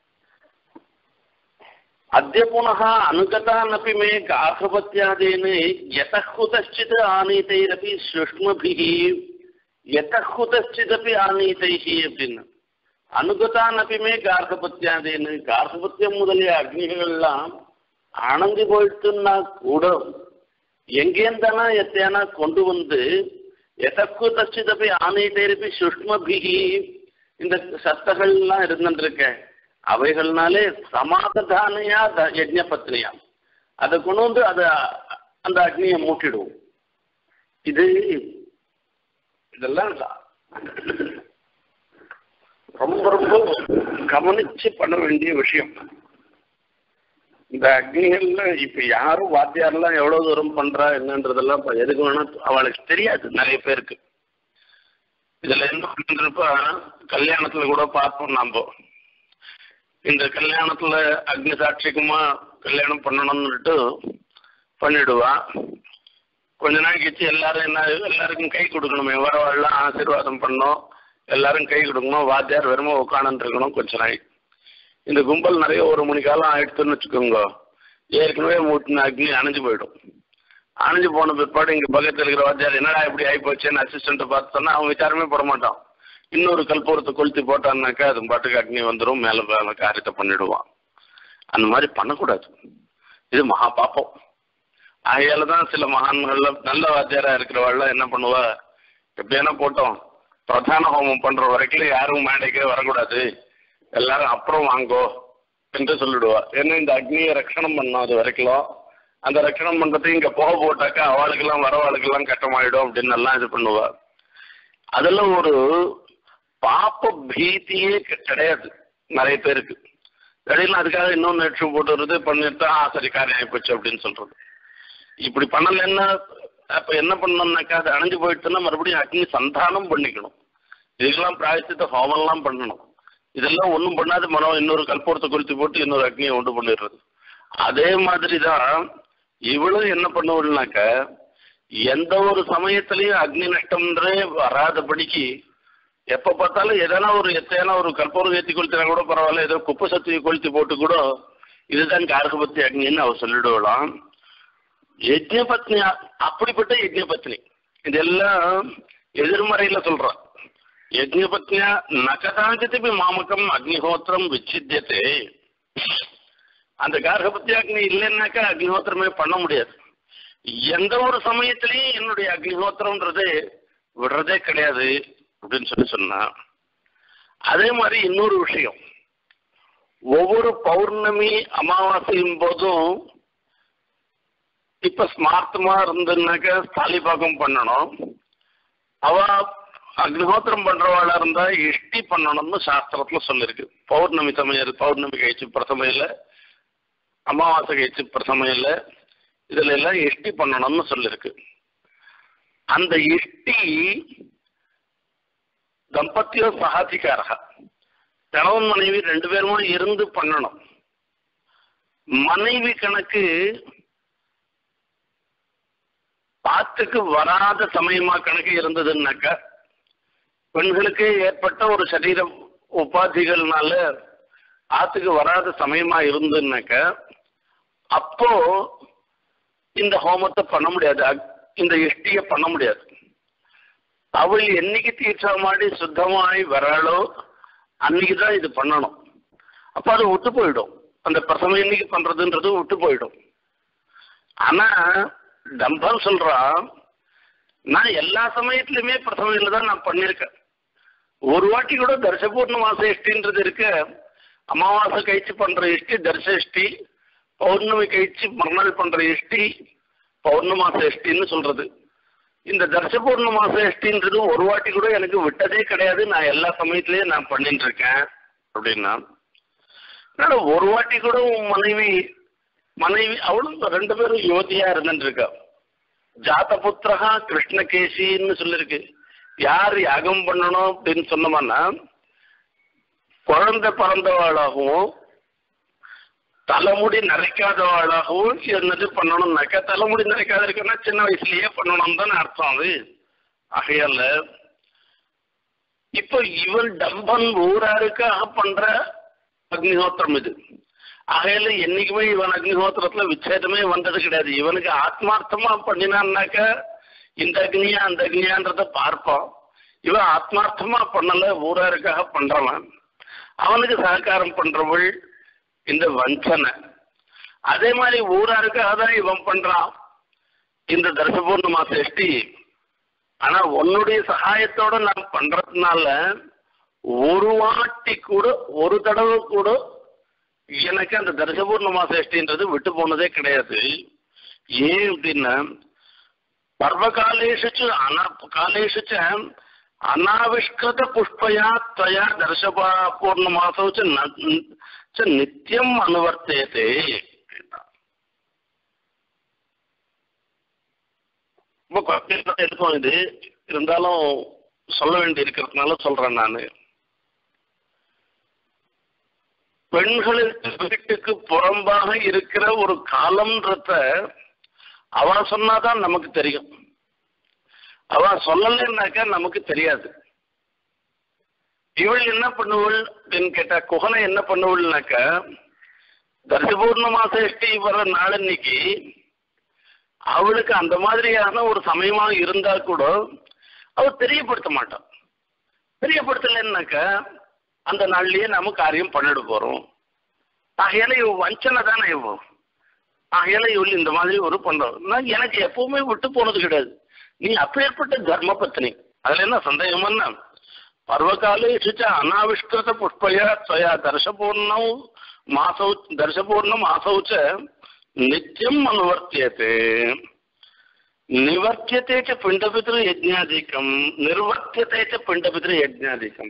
அத்திய புனக அனுகதானப்பி மே கார்கபத்தியாதேன்னு யதஹுதச்சித் ஆனீதைரபி சுஷ்மபிஹி யதஹுதச்சிதபி ஆனீதைஹி அப்படின்னு அனுகதானப்பிமே கார்கபத்தியாதேன்னு கார்கபத்தியம் முதலிய அக்னிகள்லாம் அணைஞ்சு போயிட்டுன்னா கூட எங்கேந்தானா எத்தையானா கொண்டு வந்து எதற்கு தச்சிதப்பி ஆணையத்தைரப்பி சுஷ்மபிகி இந்த சத்தங்கள்லாம் இருந்துருக்க அவைகள்னாலே சமாதானையா யஜ்ஞ பத்னியா அதை கொண்டு வந்து அதை அந்த அக்னியை மூட்டிடுவோம். இது இதெல்லாம் ரொம்ப ரொம்ப கவனிச்சு பண்ண வேண்டிய விஷயம். இந்த அக்னிகள்ல இப்ப யாரும் வாத்தியாரெல்லாம் எவ்வளவு தூரம் பண்றா என்னன்றதெல்லாம் எதுக்கு வேணா அவளுக்கு தெரியாது நிறைய பேருக்கு. இதுல என்ன பண்றப்ப கல்யாணத்துல கூட பார்ப்போம் நாம. இந்த கல்யாணத்துல அக்னி சாட்சிக்குமா கல்யாணம் பண்ணணும்னுட்டு பண்ணிடுவா. கொஞ்ச நாள் கழிச்சு எல்லாரும் என்ன எல்லாருக்கும் கை கொடுக்கணுமே, வரவாள்லாம் ஆசீர்வாதம் பண்ணோம், எல்லாரும் கை கொடுக்கணும், வாத்தியார் வெறும உட்காந்துட்டு இருக்கணும். கொஞ்ச நாள் இந்த கும்பல் நிறைய ஒரு மணி காலம் ஆயிடுத்துன்னு வச்சுக்கோங்க, ஏற்கனவே மூட்டின அக்னி அணைஞ்சு போயிடும். அணைஞ்சு போன பிற்பாடு இங்கே பக்கத்தில் இருக்கிற வாத்தியார் என்னடா இப்படி ஆகி போச்சேன்னு அசிஸ்டண்ட்டை பார்த்து சொன்னா அவன் விசாரமே போட மாட்டான். இன்னொரு கல்பூரத்தை கொளுத்தி போட்டான்னாக்கா அது பாட்டுக்கு அக்னி வந்துடும், மேலே மேலே காரியத்தை பண்ணிடுவான். அந்த மாதிரி பண்ணக்கூடாது, இது மகா பாப்பம். ஆகையால தான் சில மகான்கள்ல நல்ல வாத்தியாராக இருக்கிறவாள்லாம் என்ன பண்ணுவா, எப்படியான போட்டோம் பிரதான ஹோமம் பண்ற வரைக்கும் யாரும் மேடைக்கே வரக்கூடாது, எல்லாரும் அப்புறம் வாங்கோ என்று சொல்லிடுவா. ஏன்னா இந்த அக்னியை ரட்சணம் பண்ணோம் அது வரைக்கும், அந்த ரட்சணம் பண்றதுக்கு இங்க போக போட்டாக்கா அவளுக்கெல்லாம் வரவாளுக்கெல்லாம் கட்டமாயிடும் அப்படின்னு எல்லாம் இது பண்ணுவா. அதெல்லாம் ஒரு பாப்ப பீதியே கிடையாது நிறைய பேருக்கு. இடையில அதுக்காக இன்னொன்று லட்சம் போட்டுறது பண்ணிட்டு ஆ சரி காரியம் ஆகிப்போச்சு அப்படின்னு சொல்றது. இப்படி பண்ணலன்னா அப்ப என்ன பண்ணணும்னாக்கா அது அணைஞ்சு போயிட்டுன்னா மறுபடியும் அக்னி சந்தானம் பண்ணிக்கணும். இதுக்கெல்லாம் பிராயசித்த ஹோமம்லாம் பண்ணணும். இதெல்லாம் ஒன்றும் பண்ணாது மனம் இன்னொரு கற்பூரத்தை குறித்து போட்டு இன்னொரு அக்னியை உண்டு பண்ணிடுறது. அதே மாதிரி தான் இவளும் என்ன பண்ணுவதுனாக்க எந்த ஒரு சமயத்திலையும் அக்னி நஷ்டம்ன்றே வராதபடிக்கு எப்போ பார்த்தாலும் எதனா ஒரு எத்தையான ஒரு கற்பூரம் ஏற்றி கொளுத்தினா கூட பரவாயில்ல, ஏதோ குப்பை சத்தியை கொளுத்தி போட்டு கூட இதுதான் கார்கபத்தி அக்னின்னு அவர் சொல்லிடுவலாம். யஜ்ஞபத்னி அப்படிப்பட்ட யஜ்ஞபத்னி இதெல்லாம் எதிர்மறையில சொல்றான். யஜ்ஞபத்னியா நகதாகிருதி மாமகம் அக்னிஹோத்திரம் விச்சித்தியதே. அந்த கார்கபத்தி அக்னி இல்லைன்னாக்கா அக்னிஹோத்திரமே பண்ண முடியாது. எந்த ஒரு சமயத்திலையும் என்னுடைய அக்னிஹோத்திரம்ன்றது விடுறதே கிடையாது அப்படின்னு சொல்லி சொன்னா. அதே மாதிரி இன்னொரு விஷயம், ஒவ்வொரு பௌர்ணமி அமாவாசையும் போதும் இப்ப ஸ்மார்த்தமா இருந்துன்னாக்க ஸ்தாலிபாகம் பண்ணணும். அவ அக்னிஹோத்திரம் பண்றவாளா இருந்தா இஷ்டி பண்ணணும்னு சாஸ்திரத்துல சொல்லிருக்கு. பௌர்ணமி சமயம் பௌர்ணமி கழிச்சு பிரசமையில, அமாவாசை கழிச்சு பிரசமையில இதுல எல்லாம் இஷ்டி பண்ணணும்னு சொல்லிருக்கு. அந்த இஷ்டி தம்பத்தியோ சகாதிகாரக கணவன் மனைவி ரெண்டு பேருமா இருந்து பண்ணணும். மனைவி கணக்கு ஆத்துக்கு வராத சமயமா கணக்கு இருந்ததுன்னாக்கா, பெண்களுக்கு ஏற்பட்ட ஒரு சரீர உபாதிகள்னால ஆத்துக்கு வராத சமயமா இருந்துன்னாக்க அப்போ இந்த ஹோமத்தை பண்ண முடியாது, இந்த இஷ்டிய பண்ண முடியாது. அவள் என்னைக்கு தீர்ச்சமாடி சுத்தமாய் வராளோ அன்னைக்குதான் இது பண்ணணும். அப்ப அது விட்டு போயிடும், அந்த பிரசவம் என்னைக்கு பண்றதுன்றது விட்டு போயிடும். ஆனா தம்பம் சொல்றான், நான் எல்லா சமயத்திலுமே பிரசவையில தான் நான் பண்ணியிருக்கேன். ஒரு வாட்டி கூட தர்சபூர்ண மாச இஷ்டின்றது இருக்கு. அமாவாசை கழிச்சு பண்ற இஷ்டி தர்ச இஷ்டி, பௌர்ணமி கழிச்சு மறுநாள் பண்ற இஷ்டி பௌர்ணமாச இஷ்டின்னு சொல்றது. இந்த தர்சபூர்ண மாச இஷ்டின்றது ஒரு வாட்டி கூட எனக்கு விட்டதே கிடையாது, நான் எல்லா சமயத்திலயும் நான் பண்ணிட்டு இருக்கேன் அப்படின்னா. ஒரு வாட்டி கூட உன் மனைவி மனைவி அவளும் ரெண்டு பேரும் யுவதியா இருந்துட்டு இருக்கா. ஜாதபுத்திரா கிருஷ்ணகேசின்னு சொல்லிருக்கு. யார் யாகம் பண்ணணும் அப்படின்னு சொன்னோம்னா குழந்தை பிறந்தவாளாகவும் தலைமுடி நரைக்காதவாளாகவும் என்னது பண்ணணும்னாக்கா, தலைமுடி நரைக்காத இருக்குன்னா சின்ன வயசுலயே பண்ணணும் தானே அர்த்தம் அது. ஆகையால இப்போ இவள் டம்பன் ஊராருக்காக பண்ற அக்னிஹோத்திரம் இது. ஆகையில என்னைக்குமே இவன் அக்னிஹோத்திரத்துல விச்சேதமே வந்தது கிடையாது. இவனுக்கு ஆத்மார்த்தமா பண்ணினான்னாக்க இந்த அக்னியா அந்த அக்னியான்றத பார்ப்போம். இவன் ஆத்மார்த்தமா பண்ணல, ஊராருக்காக பண்றவன். அவனுக்கு சககாரம் பண்றவள் இந்த வஞ்சனை. அதே மாதிரி ஊராருக்காக தான் இவன் பண்றான் இந்த தர்சபூர்ண மாச இஷ்டி. ஆனா உன்னுடைய சகாயத்தோட நான் பண்றதுனால ஒரு வாட்டி கூட ஒரு தடவை கூட எனக்கு அந்த தர்சபூர்ண மாச இஷ்டின்றது விட்டு போனதே கிடையாது. ஏன் அப்படின்னா பர்வகாலேஷு அனா காலேஷு அனாவிஷ்கிருத புஷ்பயா தயா தர்சபா பூர்ண மாசம் நித்தியம் அனுவர்த்தேதே. இருக்கும் இது இருந்தாலும் சொல்ல வேண்டி இருக்கிறதுனால சொல்றேன் நான். பெண்களுக்கு வீட்டுக்கு புறம்பாக இருக்கிற ஒரு காலம்ன்றத அவ சொன்னாதான் நமக்கு தெரியும். அவ சொல்லலைன்னாக்கா நமக்கு தெரியாது. இவள் என்ன பண்ணுவள் அப்படின்னு கேட்டா குகனை என்ன பண்ணுவள்னாக்க தர்சபூர்ண மாசம் எட்டி வர நாளன்னைக்கு அவளுக்கு அந்த மாதிரியான ஒரு சமயமா இருந்தா கூட அவள் தெரியப்படுத்த மாட்டான். தெரியப்படுத்தலைன்னாக்க அந்த நாள்லயே நம்ம காரியம் பண்ணிட்டு போறோம். ஆகையால இவ வஞ்சனை தானே இவ. ஆகையால இவள் இந்த மாதிரி ஒரு பண்றோம். நான் எனக்கு எப்பவுமே விட்டு போனது கிடையாது. நீ அப்பேற்பட்ட தர்ம பத்னி, அதுல என்ன சந்தேகம்னா பர்வகாலே சுச்ச அனாவிஷ்கிருத புஷ்பயா ஸ்வயா தர்ஷபூர்ணம் மாசௌ தர்ஷபூர்ணம் மாசௌச்ச நித்தியம் அனுவர்த்தியதே நிவர்த்தியதே ச பிண்டபித்ரு யஜ்ஞாதிகம் நிர்வர்த்தியதே ச பிண்டபித்ரு யஜ்ஞாதிகம்.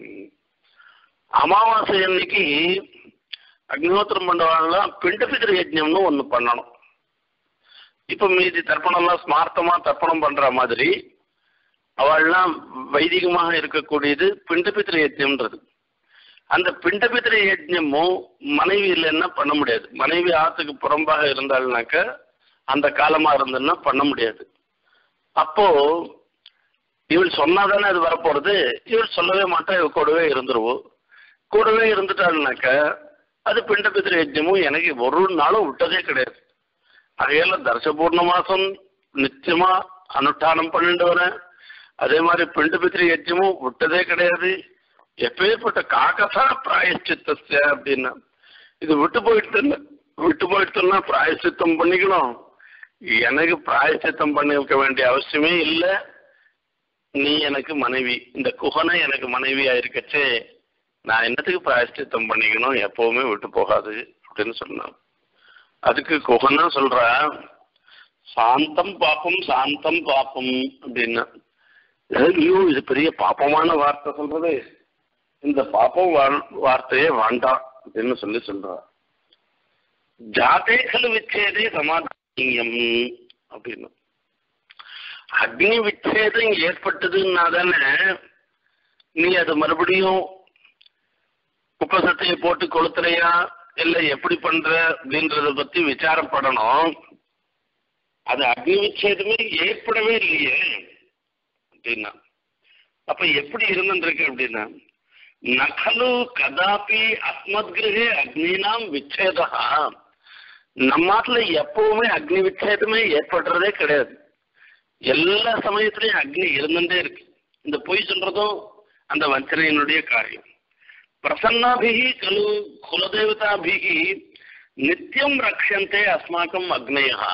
அமாவாசை அன்னைக்கு அக்னிஹோத்திரம் பண்றவாள்லாம் பிண்டபித்ரு யஜ்ஞம்னு ஒண்ணு பண்ணணும். இப்ப மீதி தர்ப்பணம்லாம் ஸ்மார்த்தமா தர்ப்பணம் பண்ற மாதிரி அவள்லாம் வைதிகமாக இருக்கக்கூடியது பிண்டபித்ரு யஜ்ஞம்ன்றது. அந்த பிண்டபித்ரு யஜ்ஞமும் மனைவி இல்லைன்னா பண்ண முடியாது. மனைவி ஆத்துக்கு புறம்பாக இருந்தாள்னாக்க அந்த காலமா இருந்ததுன்னா பண்ண முடியாது. அப்போ இவள் சொன்னாதானே அது வரப்போறது. இவள் சொல்லவே மாட்டா, இவ கூடவே இருந்துருவோம். கூடவே இருந்துட்டாள்னாக்க அது பிண்டபித்ரு யஜ்ஞமும் எனக்கு ஒரு நாளும் விட்டதே கிடையாது. அதையெல்லாம் தர்சபூர்ண மாசம் நிச்சயமா அனுஷ்டானம் பண்ணிட்டு வரேன். அதே மாதிரி பிண்டபித்ரு யஜ்ஞமும் விட்டதே கிடையாது. எப்பேற்பட்ட காக்கசா பிராயஷ்சித்த அப்படின்னா இது விட்டு போயிட்டு விட்டு போயிட்டுன்னா பிராயஷ்சித்தம் பண்ணிக்கணும். எனக்கு பிராயஷ்சித்தம் பண்ணி வைக்க வேண்டிய அவசியமே இல்லை. நீ எனக்கு மனைவி, இந்த குகனை எனக்கு மனைவியா இருக்கச்சே நான் என்னத்துக்கு பிராயஷ்சித்தம் பண்ணிக்கணும், எப்பவுமே விட்டு போகாது அப்படின்னு சொன்னான். அதுக்கு குகனா சொல்றா சாந்தம் பாப்பம் சாந்தம் பாப்பம் அப்படின்னா, ஐயோ இது பெரிய பாப்பமான வார்த்தை சொல்றது, இந்த பாப்பம் வார்த்தையே வேண்டாம் அப்படின்னு சொல்லி சொல்றா. ஜாதே கல் விச்சேதே சமாதானியம் அப்படின்னு. அக்னி விச்சேதம் ஏற்பட்டதுன்னா தானே நீ அது மறுபடியும் உப்பசத்தையை போட்டு கொளுத்துறையா இல்லை எப்படி பண்ற அப்படின்றத பத்தி விசாரப்படணும். அது அக்னி விச்சேதமே ஏற்படவே இல்லையே அப்படின்னா அப்ப எப்படி இருந்துருக்கு அப்படின்னா நகலு கதாபி அஸ்மத்கிரகே அக்னினாம் விச்சேதா. நம்மாட்டுல எப்பவுமே அக்னி விச்சேதமே ஏற்படுறதே கிடையாது. எல்லா சமயத்திலையும் அக்னி இருந்துட்டே இருக்கு. இந்த பொய் சொல்றதும் அந்த வஞ்சனையினுடைய காரியம். பிரசன்னாபிகி கலு குலதேவதாபிகி நித்தியம் ரக்ஷந்தே அஸ்மாக்கம் அக்னயா.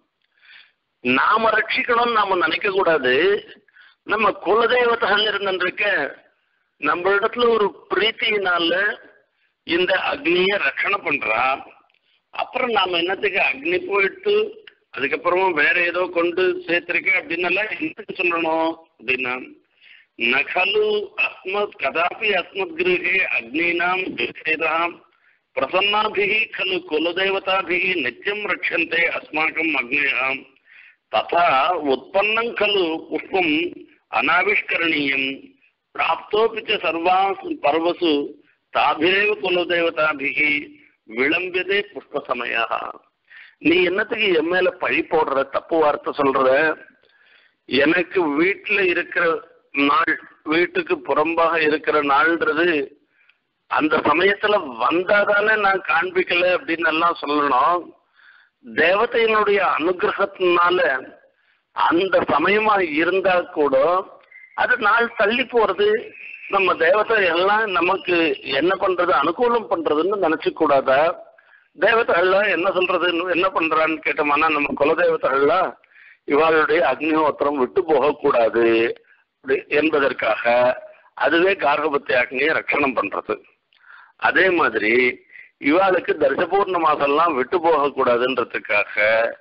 நாம ரட்சிக்கணும்னு நாம நினைக்க கூடாது. நம்ம குலதெய்வத்தான் இருந்துருக்க நம்மளிடத்துல ஒரு பிரீத்தினால இந்த அக்னிய ரட்சணை பண்றா. அப்புறம் நாம என்னத்துக்கு அக்னி போயிட்டு அதுக்கப்புறமா வேற ஏதோ கொண்டு சேர்த்திருக்க அப்படின்னு என்னத்துக்கு சொல்லணும் அப்படின்னா நகலு அஸ்மத் கதாபி அஸ்மத் கிரகே அக்னினாம் விச்சேதாம் பிரசன்னாபிகி கலு குலதேவதாபிகி நித்தியம் ரட்சந்தே அஸ்மாக்கம் அக்னயாம் ததா உற்பன்னம் கலு புஷ்பம் அனாவிஷ்கரணீயம் பிராப்தோபி ச சர்வாசு பர்வசு தாபிரேவ குலதேவதாபிகி விளம்பியதே புஷ்ப சமயா. நீ என்னத்துக்கு என் மேல பழி போடுற, தப்பு வார்த்தை சொல்ற? எனக்கு வீட்டுல இருக்கிற நாள், வீட்டுக்கு புறம்பாக இருக்கிற நாள்ன்றது அந்த சமயத்துல வந்தாதானே நான் காண்பிக்கல அப்படின்னு எல்லாம் சொல்லணும். தேவதையினுடைய அனுகிரகத்தினால அந்த சமயமா இருந்தா கூட அது நாள் தள்ளி போறது. நம்ம தேவதை எல்லாம் நமக்கு என்ன பண்றது, அனுகூலம் பண்றதுன்னு நினைச்சு கூடாதா? தேவதைகள்லாம் என்ன சொல்றதுன்னு என்ன பண்றான்னு கேட்டோம்னா நம்ம குலதேவதைகள்லாம் இவாளுடைய அக்னிஹோத்திரம் விட்டு போகக்கூடாது என்பதற்காக அதுவே கார்கபத்தி அக்னியை ரட்சணம் பண்றது. அதே மாதிரி இவாளுக்கு தர்சபூர்ண மாசம்லாம் விட்டு போகக்கூடாதுன்றதுக்காக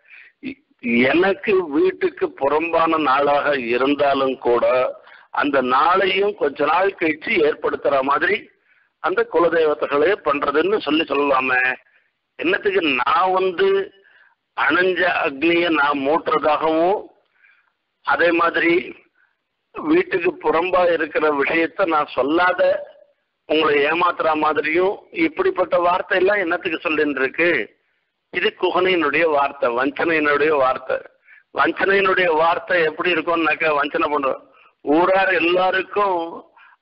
எனக்கு வீட்டுக்கு புறம்பான நாளாக இருந்தாலும் கூட அந்த நாளையும் கொஞ்ச நாள் கழிச்சு ஏற்படுத்துற மாதிரி அந்த குலதெய்வத்தைகளே பண்றதுன்னு சொல்லி சொல்லலாமே. என்னத்துக்கு நான் வந்து அணைஞ்ச அக்னியை நான் மூட்டுறதாகவும் அதே மாதிரி வீட்டுக்கு புறம்பா இருக்கிற விஷயத்த நான் சொல்லாத உங்களை ஏமாத்துற மாதிரியும் இப்படிப்பட்ட வார்த்தை எல்லாம் என்னத்துக்கு சொல்லின்னு இருக்கு? இது குகனையினுடைய வார்த்தை, வஞ்சனையினுடைய வார்த்தை. வஞ்சனையினுடைய வார்த்தை எப்படி இருக்கும்னாக்க வஞ்சனை பண்றோம் ஊரார் எல்லாருக்கும்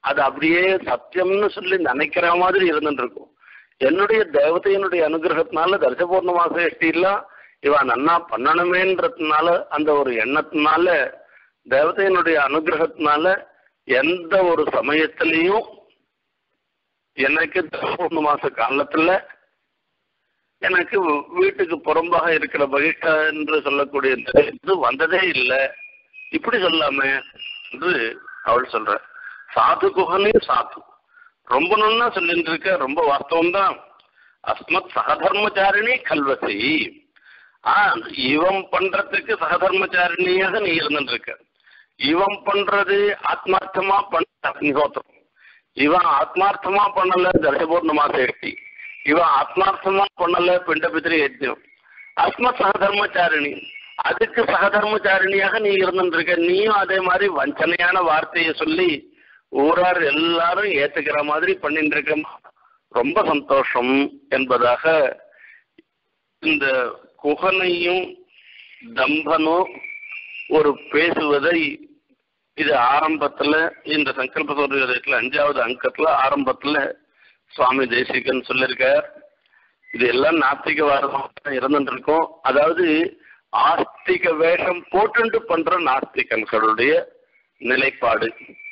அது அப்படியே சத்தியம்னு சொல்லி நினைக்கிற மாதிரி இருந்துட்டு இருக்கும். என்னுடைய தேவதையினுடைய அனுகிரகத்தினால தர்சபூர்ணமாச எஷ்டிலாம் இவ நன்னா பண்ணணுமேன்றதுனால அந்த ஒரு எண்ணத்தினால தேவதையினுடைய அனுகிரகத்தினால எந்த ஒரு சமயத்திலையும் எனக்கு தர்சபூர்ணமாச காலத்துல எனக்கு வீட்டுக்கு புறம்பாக இருக்கிற பகிஷ்டா என்று சொல்லக்கூடிய இது வந்ததே இல்லை. இப்படி சொல்லாம என்று அவள் சொல்ற. சாது குஹனே சாது ரொம்ப நன்னா சொல்லிட்டு இருக்க, ரொம்ப வாஸ்தவம் தான். அஸ்மத் சகதர்மச்சாரிணி கல்வசி. ஆஹ் இவன் பண்றதுக்கு சகதர்மச்சாரிணியாக நீ இருந்துட்டு இருக்க. இவன் பண்றது ஆத்மார்த்தமா பண்ண அக்னிஹோத்திரம், இவன் ஆத்மார்த்தமா பண்ணல தர்சபூர்ணமாச எட்டி, இவன் ஆத்மார்த்தமா பண்ணல பிண்டபித்திரி யஜ்ஞம். அஸ்மத் சகதர்மச்சாரிணி, அதுக்கு சகதர்மச்சாரிணியாக நீ இருந்துட்டு இருக்க. நீயும் அதே மாதிரி வஞ்சனையான வார்த்தையை சொல்லி ஊரார் எல்லாரும் ஏத்துக்கிற மாதிரி பண்ணிட்டு இருக்க. ரொம்ப சந்தோஷம் என்பதாக இந்த குஹனையும் தம்பனும் ஒரு பேசுவதை இது ஆரம்பத்துல இந்த சங்கல்ப சூரியத்துல அஞ்சாவது அங்கத்துல ஆரம்பத்துல சுவாமி தேசிகன் சொல்லியிருக்கார். இது எல்லாம் நாஸ்திகவாதமாக இருந்துட்டு இருக்கும். அதாவது ஆஸ்திக வேஷம் போட்டு பண்ற நாஸ்திகன்களுடைய நிலைப்பாடு.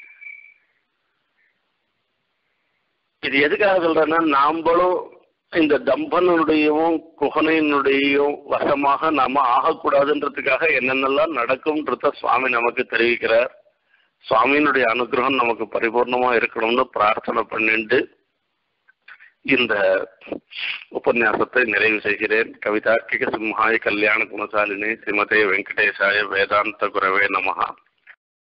இது எதுக்காக சொல்றேன்னா, நாம்பளும் இந்த தம்பனுடையவும் குஹனையினுடையும் வசமாக நாம ஆகக்கூடாதுன்றதுக்காக என்னென்னலாம் நடக்கும்ன்றத சுவாமி நமக்கு தெரிவிக்கிறார். சுவாமியினுடைய அனுகிரகம் நமக்கு பரிபூர்ணமா இருக்கணும்னு பிரார்த்தனை பண்ணிட்டு இந்த உபன்யாசத்தை நிறைவு செய்கிறேன். கவிதார்க்கிக சிம்ஹாய கல்யாண குணசாலினி ஸ்ரீமதே வெங்கடேசாய வேதாந்த குரவே நமஹா.